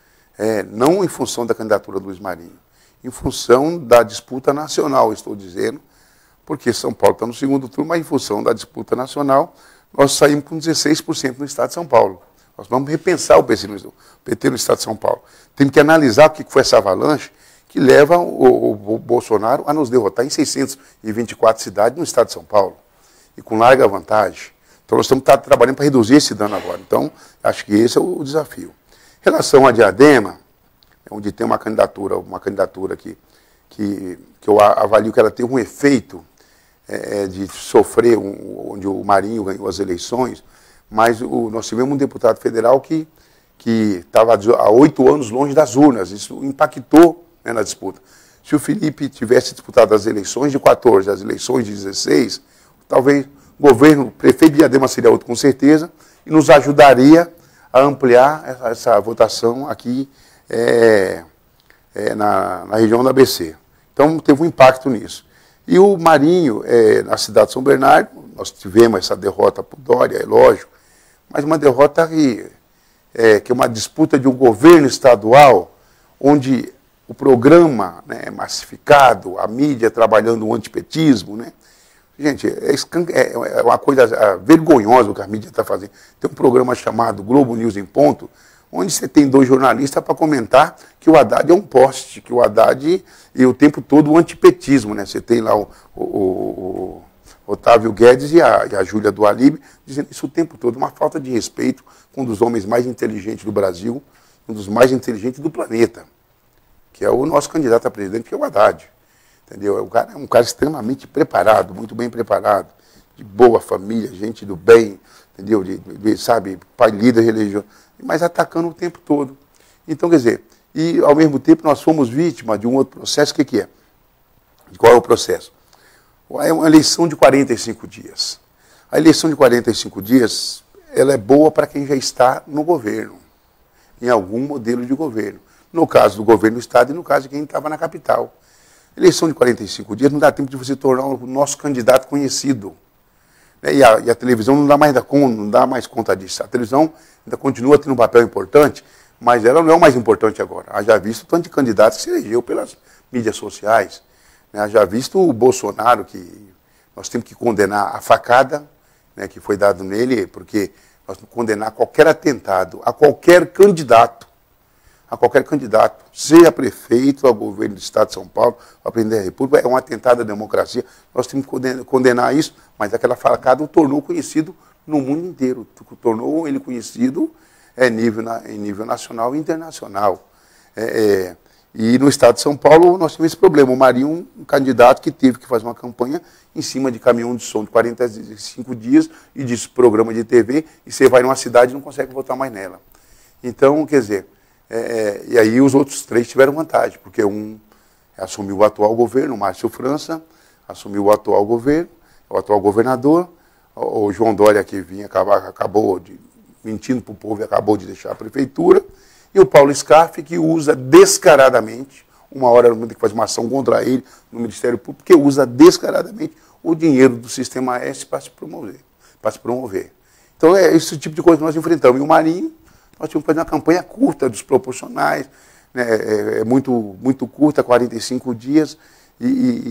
É, não em função da candidatura do Luiz Marinho, em função da disputa nacional, estou dizendo, porque São Paulo está no segundo turno, mas em função da disputa nacional, nós saímos com dezesseis por cento no estado de São Paulo. Nós vamos repensar o P T no, o P T no estado de São Paulo. Temos que analisar o que foi essa avalanche que leva o, o, o Bolsonaro a nos derrotar em seiscentas e vinte e quatro cidades no estado de São Paulo. E com larga vantagem. Então nós estamos trabalhando para reduzir esse dano agora. Então, acho que esse é o desafio. Em relação a Diadema, onde tem uma candidatura, uma candidatura que, que, que eu avalio que ela tem um efeito é, de sofrer, um, onde o Marinho ganhou as eleições, mas o, nós tivemos um deputado federal que que estava há oito anos longe das urnas. Isso impactou, né, na disputa. Se o Felipe tivesse disputado as eleições de quatorze, as eleições de dezesseis, talvez o governo, o prefeito de Diadema seria outro com certeza, e nos ajudaria a ampliar essa, essa votação aqui é, é, na, na região da A B C. Então teve um impacto nisso. E o Marinho, é, na cidade de São Bernardo, nós tivemos essa derrota para o Dória, é lógico, mas uma derrota que é, que é uma disputa de um governo estadual, onde o programa, né, massificado, a mídia trabalhando o antipetismo, né? Gente, é, é uma coisa vergonhosa o que a mídia está fazendo. Tem um programa chamado Globo News em Ponto, onde você tem dois jornalistas para comentar que o Haddad é um poste, que o Haddad e o tempo todo o antipetismo, né? Você tem lá o, o, o Otávio Guedes e a, e a Júlia do Alib dizendo isso o tempo todo, uma falta de respeito com um dos homens mais inteligentes do Brasil, um dos mais inteligentes do planeta, que é o nosso candidato a presidente, que é o Haddad. Entendeu? É um cara, é um cara extremamente preparado, muito bem preparado, de boa família, gente do bem, entendeu? De, de, sabe, pai líder religioso, mas atacando o tempo todo. Então, quer dizer, e ao mesmo tempo nós fomos vítimas de um outro processo, o que, que é? Qual é o processo? É uma eleição de quarenta e cinco dias. A eleição de quarenta e cinco dias, ela é boa para quem já está no governo, em algum modelo de governo. No caso do governo do Estado e no caso de quem estava na capital. Eleição de quarenta e cinco dias não dá tempo de você tornar o nosso candidato conhecido. E a, e a televisão não dá, mais, não dá mais conta disso. A televisão ainda continua tendo um papel importante, mas ela não é o mais importante agora. Haja visto o tanto de candidatos que se elegeu pelas mídias sociais. Né? Haja visto o Bolsonaro, que nós temos que condenar a facada, né, que foi dado nele, porque nós temos que condenar qualquer atentado a qualquer candidato, a qualquer candidato, seja prefeito, ao governo do Estado de São Paulo, ao presidente da República, é um atentado à democracia. Nós temos que condenar isso, mas aquela facada o tornou conhecido no mundo inteiro, tornou ele conhecido é, nível, em nível nacional e internacional. É, é, e no Estado de São Paulo nós tivemos esse problema. O Marinho, um candidato que teve que fazer uma campanha em cima de caminhão de som de quarenta e cinco dias e de programa de T V, e você vai numa cidade e não consegue votar mais nela. Então, quer dizer, é, e aí os outros três tiveram vantagem, porque um assumiu o atual governo, o Márcio França, assumiu o atual governo, o atual governador, o, o João Dória, que vinha, acabou, acabou de, mentindo para o povo e acabou de deixar a prefeitura, e o Paulo Scaff, que usa descaradamente, uma hora tem que fazer uma ação contra ele no Ministério Público, que usa descaradamente o dinheiro do Sistema S para se promover. Para se promover. Então é esse tipo de coisa que nós enfrentamos. E o Marinho, nós tínhamos que fazer uma campanha curta, desproporcionais, né, é, é muito, muito curta, quarenta e cinco dias, e,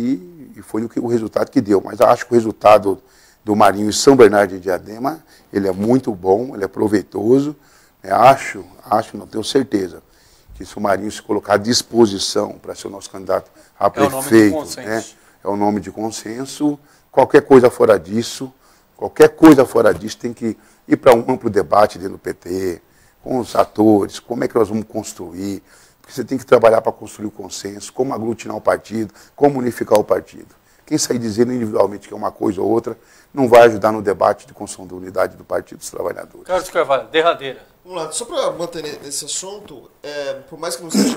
e, e foi o, que, o resultado que deu. Mas acho que o resultado do Marinho em São Bernardo de Diadema, ele é muito bom, ele é proveitoso. É, acho, acho, não tenho certeza, que se o Marinho se colocar à disposição para ser o nosso candidato a prefeito, né, é o nome de consenso, qualquer coisa fora disso, qualquer coisa fora disso tem que ir para um amplo debate dentro do P T, com os atores, como é que nós vamos construir, porque você tem que trabalhar para construir o consenso, como aglutinar o partido, como unificar o partido. Quem sair dizendo individualmente que é uma coisa ou outra, não vai ajudar no debate de construção da unidade do Partido dos Trabalhadores. Carlos Carvalho, derradeira. Vamos lá, só para manter nesse assunto, é, por mais que não seja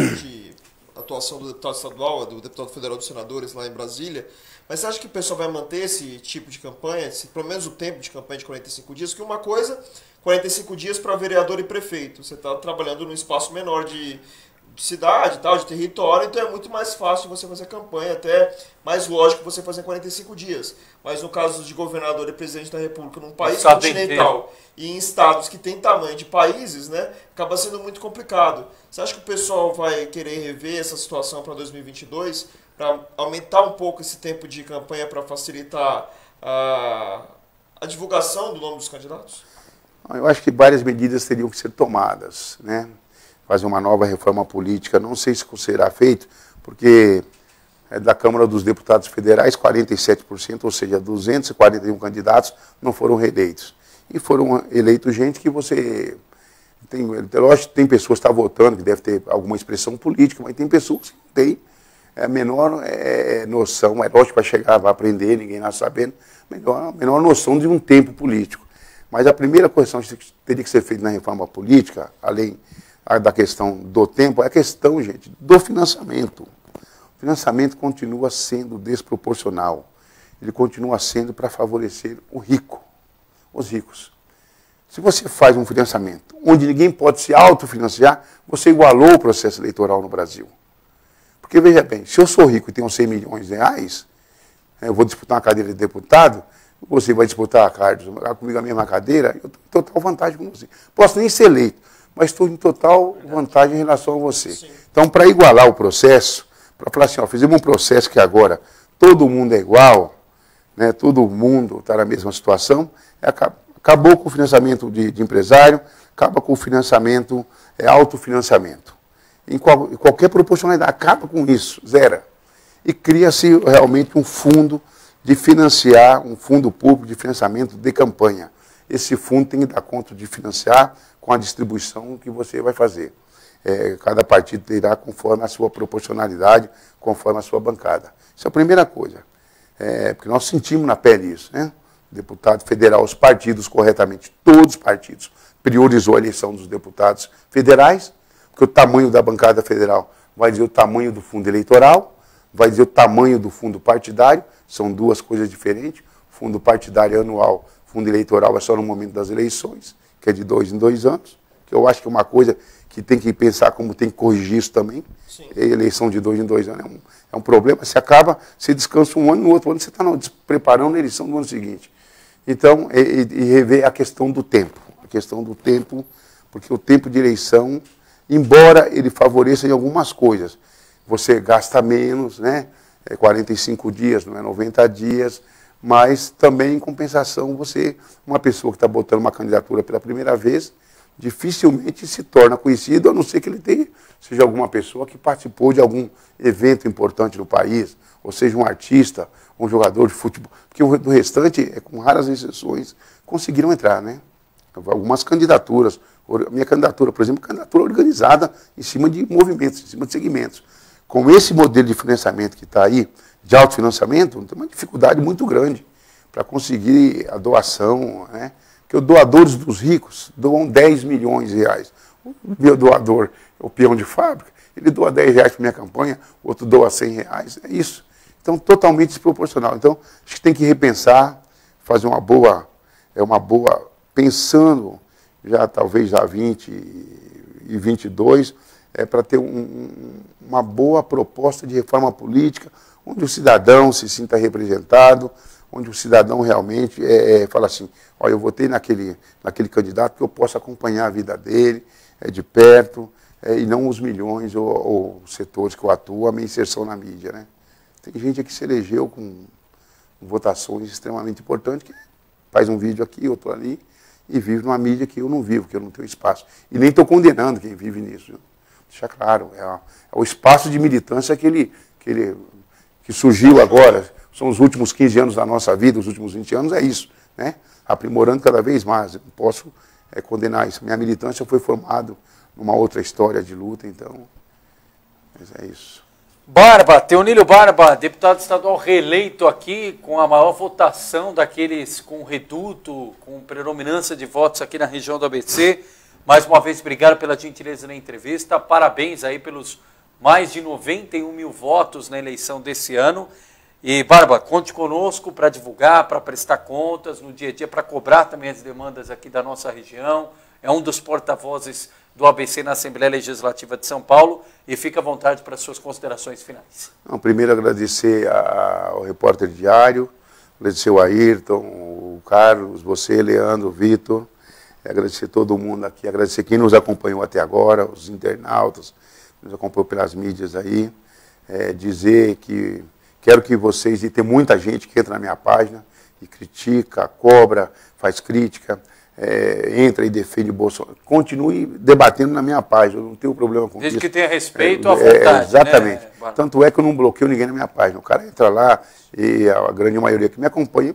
de atuação do deputado estadual, do deputado federal dos senadores lá em Brasília, mas você acha que o pessoal vai manter esse tipo de campanha, esse, pelo menos o tempo de campanha de quarenta e cinco dias, que uma coisa, quarenta e cinco dias para vereador e prefeito, você está trabalhando num espaço menor de, de cidade, tal, de território, então é muito mais fácil você fazer campanha, até mais lógico você fazer quarenta e cinco dias. Mas no caso de governador e presidente da República, num país continental e em estados que têm tamanho de países, né, acaba sendo muito complicado. Você acha que o pessoal vai querer rever essa situação para dois mil e vinte e dois, para aumentar um pouco esse tempo de campanha para facilitar a, a divulgação do nome dos candidatos? Eu acho que várias medidas teriam que ser tomadas, né? Fazer uma nova reforma política, não sei se será feito, porque é da Câmara dos Deputados Federais, quarenta e sete por cento, ou seja, duzentos e quarenta e um candidatos não foram reeleitos. E foram eleitos gente que você... Tem, lógico que tem pessoas que estão votando, que deve ter alguma expressão política, mas tem pessoas que não têm a menor é, noção, é lógico, para chegar, vai aprender, ninguém está sabendo, menor, menor noção de um tempo político. Mas a primeira questão que teria que ser feita na reforma política, além da questão do tempo, é a questão, gente, do financiamento. O financiamento continua sendo desproporcional. Ele continua sendo para favorecer o rico, os ricos. Se você faz um financiamento onde ninguém pode se autofinanciar, você igualou o processo eleitoral no Brasil. Porque, veja bem, se eu sou rico e tenho cem milhões de reais, eu vou disputar uma cadeira de deputado, você vai disputar, Carlos, comigo a mesma cadeira, eu estou em total vantagem com você. Posso nem ser eleito, mas estou em total vantagem em relação a você. Sim. Então, para igualar o processo, para falar assim, ó, fizemos um processo que agora todo mundo é igual, né, todo mundo está na mesma situação, é, acabou com o financiamento de, de empresário, acaba com o financiamento, é, autofinanciamento. Em, qual, em qualquer proporcionalidade, acaba com isso, zero. E cria-se realmente um fundo de financiar, um fundo público de financiamento de campanha. Esse fundo tem que dar conta de financiar com a distribuição que você vai fazer. É, cada partido terá conforme a sua proporcionalidade, conforme a sua bancada. Isso é a primeira coisa. É, porque nós sentimos na pele isso, né? O deputado federal, os partidos corretamente, todos os partidos, priorizou a eleição dos deputados federais, porque o tamanho da bancada federal vai dizer o tamanho do fundo eleitoral, vai dizer o tamanho do fundo partidário, são duas coisas diferentes. Fundo partidário anual, fundo eleitoral é só no momento das eleições, que é de dois em dois anos, que eu acho que é uma coisa que tem que pensar como tem que corrigir isso também. Sim. A eleição de dois em dois anos é um, é um problema, você acaba, você descansa um ano, no outro ano você está preparando a eleição do ano seguinte. Então, e, e rever a questão do tempo, a questão do tempo, porque o tempo de eleição, embora ele favoreça em algumas coisas, você gasta menos, né? É quarenta e cinco dias, não é noventa dias, mas também em compensação você, uma pessoa que está botando uma candidatura pela primeira vez, dificilmente se torna conhecido, a não ser que ele tenha, seja alguma pessoa que participou de algum evento importante no país, ou seja um artista, um jogador de futebol, porque o do restante, com raras exceções, conseguiram entrar, né? Algumas candidaturas, a minha candidatura, por exemplo, candidatura organizada em cima de movimentos, em cima de segmentos. Com esse modelo de financiamento que está aí, de autofinanciamento, tem uma dificuldade muito grande para conseguir a doação, né? Porque os doadores dos ricos doam dez milhões de reais. O meu doador, o peão de fábrica, ele doa dez reais para minha campanha, o outro doa cem reais, é isso. Então, totalmente desproporcional. Então, acho que tem que repensar, fazer uma boa, é uma boa, pensando já talvez já vinte e vinte e dois, é, para ter um, uma boa proposta de reforma política, onde o cidadão se sinta representado, onde o cidadão realmente é, é, fala assim, olha, eu votei naquele, naquele candidato que eu posso acompanhar a vida dele, é, de perto, é, e não os milhões ou, ou setores que eu atuo, a minha inserção na mídia, né? Tem gente que se elegeu com votações extremamente importantes, que faz um vídeo aqui, outro ali, e vive numa mídia que eu não vivo, que eu não tenho espaço. E nem estou condenando quem vive nisso. Viu? Deixa claro, é, a, é o espaço de militância que, ele, que, ele, que surgiu agora, são os últimos quinze anos da nossa vida, os últimos vinte anos, é isso, né? Aprimorando cada vez mais. Eu não posso é, condenar isso. Minha militância foi formada numa outra história de luta, então, mas é isso. Barba, Teonílio Barba, deputado estadual reeleito aqui, com a maior votação daqueles com reduto, com predominância de votos aqui na região do A B C. Mais uma vez, obrigado pela gentileza na entrevista. Parabéns aí pelos mais de noventa e um mil votos na eleição desse ano. E, Barba, conte conosco para divulgar, para prestar contas no dia a dia, para cobrar também as demandas aqui da nossa região. É um dos porta-vozes do A B C na Assembleia Legislativa de São Paulo, e fica à vontade para as suas considerações finais. Não, primeiro agradecer ao Repórter Diário, agradecer o Ayrton, o Carlos, você, Leandro, o Vitor, agradecer todo mundo aqui, agradecer quem nos acompanhou até agora, os internautas, nos acompanhou pelas mídias aí, é, dizer que quero que vocês, e tem muita gente que entra na minha página e critica, cobra, faz crítica, É, entra e defende Bolsonaro, continue debatendo na minha página, eu não tenho problema com Desde isso. Desde que tenha respeito é, à vontade. É, exatamente. Né? Tanto é que eu não bloqueio ninguém na minha página. O cara entra lá e a grande maioria que me acompanha,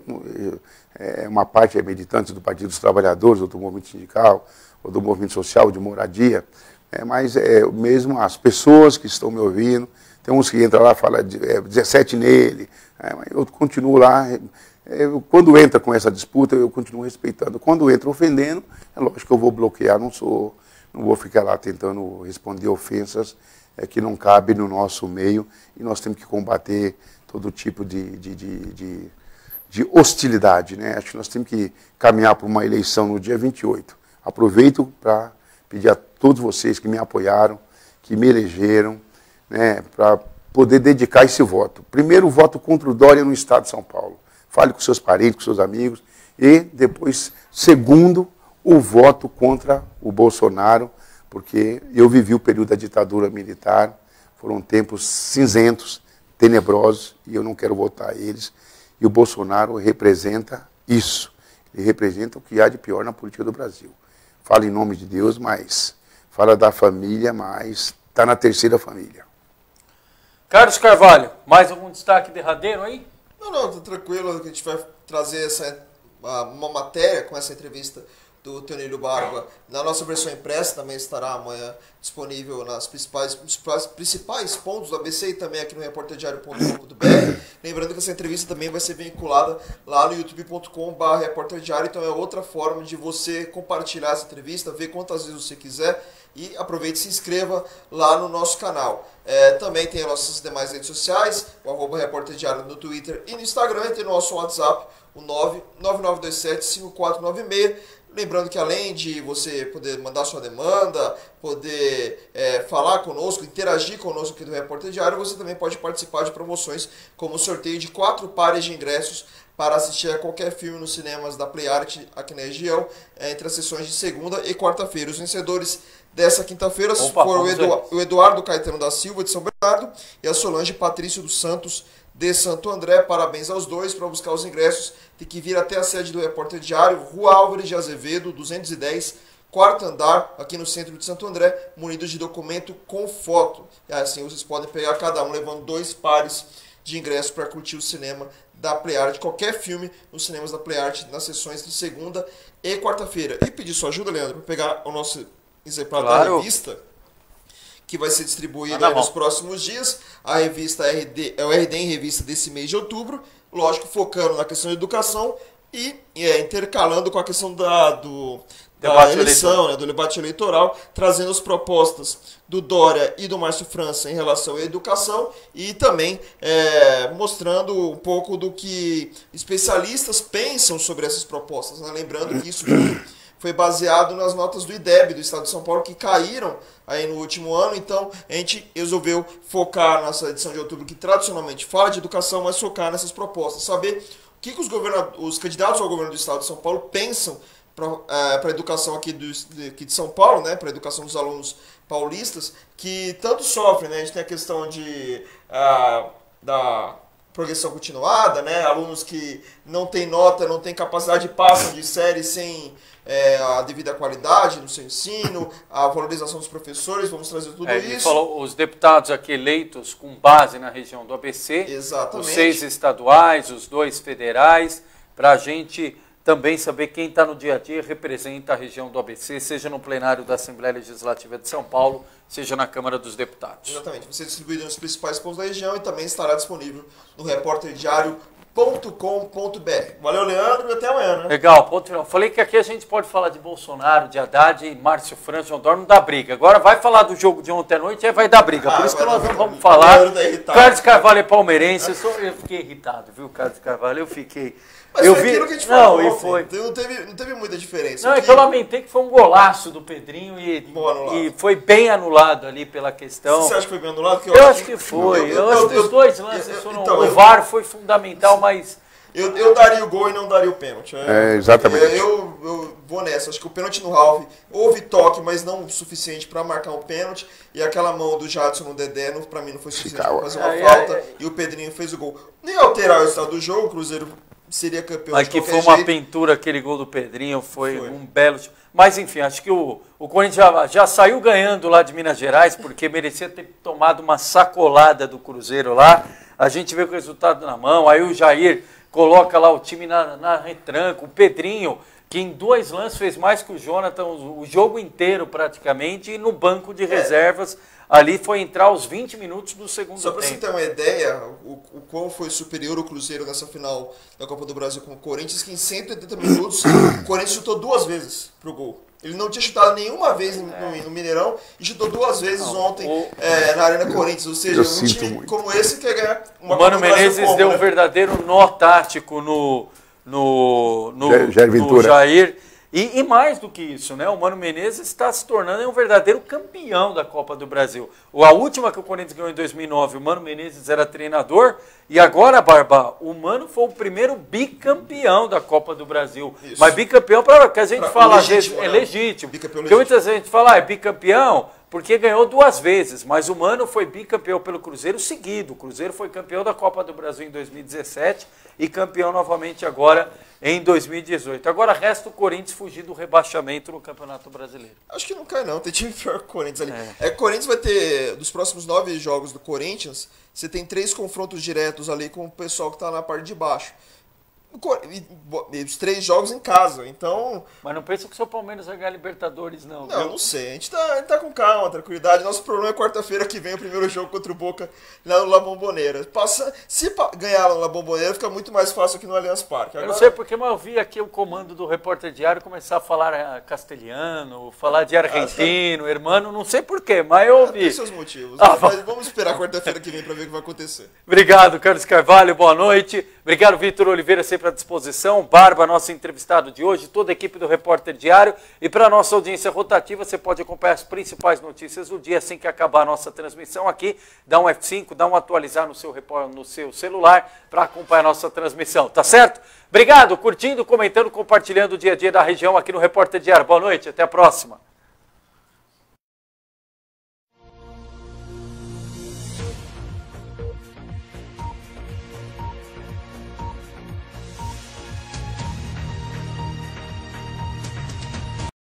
é, uma parte é militante do Partido dos Trabalhadores, ou do movimento sindical, ou do movimento social de moradia, é, mas é, mesmo as pessoas que estão me ouvindo, tem uns que entram lá e falam é, dezessete nele, é, mas eu continuo lá. Eu, quando entra com essa disputa, eu continuo respeitando. Quando entra ofendendo, é lógico que eu vou bloquear, não sou, não vou ficar lá tentando responder ofensas é, que não cabem no nosso meio, e nós temos que combater todo tipo de, de, de, de, de hostilidade, né? Acho que nós temos que caminhar para uma eleição no dia vinte e oito. Aproveito para pedir a todos vocês que me apoiaram, que me elegeram, né, para poder dedicar esse voto. Primeiro, o voto contra o Dória no estado de São Paulo. Fale com seus parentes, com seus amigos. E depois, segundo, o voto contra o Bolsonaro, porque eu vivi o período da ditadura militar, foram tempos cinzentos, tenebrosos, e eu não quero votar a eles. E o Bolsonaro representa isso. Ele representa o que há de pior na política do Brasil. Fala em nome de Deus, mas fala da família, mas está na terceira família. Carlos Carvalho, mais algum destaque derradeiro aí? Não, não, tá tranquilo, a gente vai trazer essa, uma matéria com essa entrevista do Teonilio Barba. Na nossa versão impressa também estará amanhã disponível nas principais, nos principais pontos do A B C e também aqui no repórter diário ponto com ponto b r. Lembrando que essa entrevista também vai ser vinculada lá no youtube ponto com barra repórter diário, então é outra forma de você compartilhar essa entrevista, ver quantas vezes você quiser e aproveite e se inscreva lá no nosso canal. É, também tem as nossas demais redes sociais, o arroba repórter diário no Twitter e no Instagram, e tem o nosso WhatsApp, o nove nove nove dois sete cinco quatro nove seis. Lembrando que além de você poder mandar sua demanda, poder é, falar conosco, interagir conosco aqui do Repórter Diário, você também pode participar de promoções como o sorteio de quatro pares de ingressos para assistir a qualquer filme nos cinemas da Play Art aqui na região, é, entre as sessões de segunda e quarta-feira. Os vencedores dessa quinta-feira foram o, Edu, o Eduardo Caetano da Silva, de São Bernardo, e a Solange Patrício dos Santos, de Santo André. Parabéns aos dois. Para buscar os ingressos, tem que vir até a sede do Repórter Diário, Rua Álvares de Azevedo, duzentos e dez, quarto andar, aqui no centro de Santo André, munidos de documento com foto. E assim vocês podem pegar cada um levando dois pares de ingressos para curtir o cinema da Play Art, qualquer filme nos cinemas da Play Art, nas sessões de segunda e quarta-feira. E pedir sua ajuda, Leandro, para pegar o nosso exemplar claro. da revista, que vai ser distribuído aí nos próximos dias. A revista R D, é o R D em Revista desse mês de outubro, lógico, focando na questão de educação e é, intercalando com a questão da, do, da eleição, né, do debate eleitoral, trazendo as propostas do Dória e do Márcio França em relação à educação e também é, mostrando um pouco do que especialistas pensam sobre essas propostas, né? Lembrando que isso foi baseado nas notas do I D E B, do Estado de São Paulo, que caíram aí no último ano. Então a gente resolveu focar nessa edição de outubro, que tradicionalmente fala de educação, mas focar nessas propostas, saber o que, que os, os candidatos ao governo do Estado de São Paulo pensam para é, a educação aqui, do, de, aqui de São Paulo, né, para a educação dos alunos paulistas, que tanto sofrem, né? A gente tem a questão de, a, da progressão continuada, né, alunos que não têm nota, não têm capacidade, passam de série sem É, a devida qualidade no seu ensino, a valorização dos professores, vamos trazer tudo é, isso. Falou os deputados aqui eleitos com base na região do A B C, exatamente, os seis estaduais, os dois federais, para a gente também saber quem está no dia a dia representa a região do A B C, seja no plenário da Assembleia Legislativa de São Paulo, seja na Câmara dos Deputados. Exatamente, vai ser distribuído nos principais pontos da região e também estará disponível no repórter diário ponto com ponto b r. Valeu, Leandro, e até amanhã, né? Legal, ponto final. Falei que aqui a gente pode falar de Bolsonaro, de Haddad, Márcio França, João Dória, não dá briga. Agora vai falar do jogo de ontem à noite, aí vai dar briga. Ah, Por isso que nós não vamos briga. falar. Tá Carlos Carvalho é palmeirense, eu, sou, eu fiquei irritado, viu, Carlos Carvalho? Eu fiquei... Mas eu foi vi... aquilo que a gente não, falou e ontem. foi. Não teve, não teve muita diferença. Não, que... é que eu lamentei que foi um golaço do Pedrinho e, e foi bem anulado ali pela questão. Você acha que foi bem anulado? Eu, eu acho que, que foi. Eu, eu, eu acho que os dois lances eu, foram... Então, o V A R foi fundamental, mas... Eu, eu daria o gol e não daria o pênalti. É, exatamente. Eu, eu, eu vou nessa. Acho que o pênalti no Ralf houve toque, mas não o suficiente para marcar um pênalti. E aquela mão do Jadson no Dedé, para mim, não foi suficiente para fazer uma é, falta. É, é. E o Pedrinho fez o gol. Nem alterar o estado do jogo, o Cruzeiro seria campeão. Mas que foi uma jeito. pintura, aquele gol do Pedrinho, foi, foi. um belo... Mas enfim, acho que o, o Corinthians já, já saiu ganhando lá de Minas Gerais, porque merecia ter tomado uma sacolada do Cruzeiro lá. A gente vê com o resultado na mão, aí o Jair... coloca lá o time na, na retranca, o Pedrinho, que em dois lances fez mais que o Jonathan, o, o jogo inteiro praticamente, e no banco de reservas, é. ali foi entrar aos vinte minutos do segundo Só tempo. Só para você ter uma ideia, o, o quão foi superior o Cruzeiro nessa final da Copa do Brasil com o Corinthians, que em cento e oitenta minutos o Corinthians chutou duas vezes pro gol. Ele não tinha chutado nenhuma vez no, no, no Mineirão e chutou duas vezes não, ontem o... é, na Arena Corinthians. Ou seja, Eu um time muito. como esse quer ganhar uma Copa do Brasil. O Mano Menezes como, deu né? um verdadeiro nó tático no, no, no, Jair, Jair no Jair. E, e mais do que isso, né? O Mano Menezes está se tornando um verdadeiro campeão da Copa do Brasil. A última que o Corinthians ganhou em dois mil e nove, o Mano Menezes era treinador, e agora, Barba, o Mano foi o primeiro bicampeão da Copa do Brasil. Isso. Mas bicampeão, para que a gente pra, fala, às vezes, é legítimo. Bicampeão porque legítimo. Muitas vezes a gente fala, ah, é bicampeão porque ganhou duas vezes, mas o Mano foi bicampeão pelo Cruzeiro seguido. O Cruzeiro foi campeão da Copa do Brasil em dois mil e dezessete e campeão novamente agora em dois mil e dezoito. Agora resta o Corinthians fugir do rebaixamento no Campeonato Brasileiro. Acho que não cai não, tem time pior que o Corinthians ali. É, é que o Corinthians vai ter, dos próximos nove jogos do Corinthians, você tem três confrontos diretos ali com o pessoal que está na parte de baixo. E os três jogos em casa, então... Mas não pensa que o seu Palmeiras vai ganhar Libertadores, não. Não, viu? não sei. A gente, tá, a gente tá com calma, tranquilidade. Nosso problema é quarta-feira que vem o primeiro jogo contra o Boca lá no La Bombonera. Passa, se ganhar lá no La Bombonera, fica muito mais fácil aqui no Allianz Parque. Agora... Eu não sei porque, mas eu vi aqui o comando do Repórter Diário começar a falar castelhano, falar de argentino, ah, hermano, não sei porquê, mas eu ouvi. Tem seus motivos. Ah, mas vamos esperar quarta-feira que vem para ver o que vai acontecer. Obrigado, Carlos Carvalho, boa noite. Obrigado, Vitor Oliveira, sempre à disposição. Barba, nosso entrevistado de hoje, toda a equipe do Repórter Diário. E para a nossa audiência rotativa, você pode acompanhar as principais notícias do dia assim que acabar a nossa transmissão aqui. Dá um F cinco, dá um atualizar no seu, no seu celular para acompanhar a nossa transmissão, tá certo? Obrigado, curtindo, comentando, compartilhando o dia a dia da região aqui no Repórter Diário. Boa noite, até a próxima.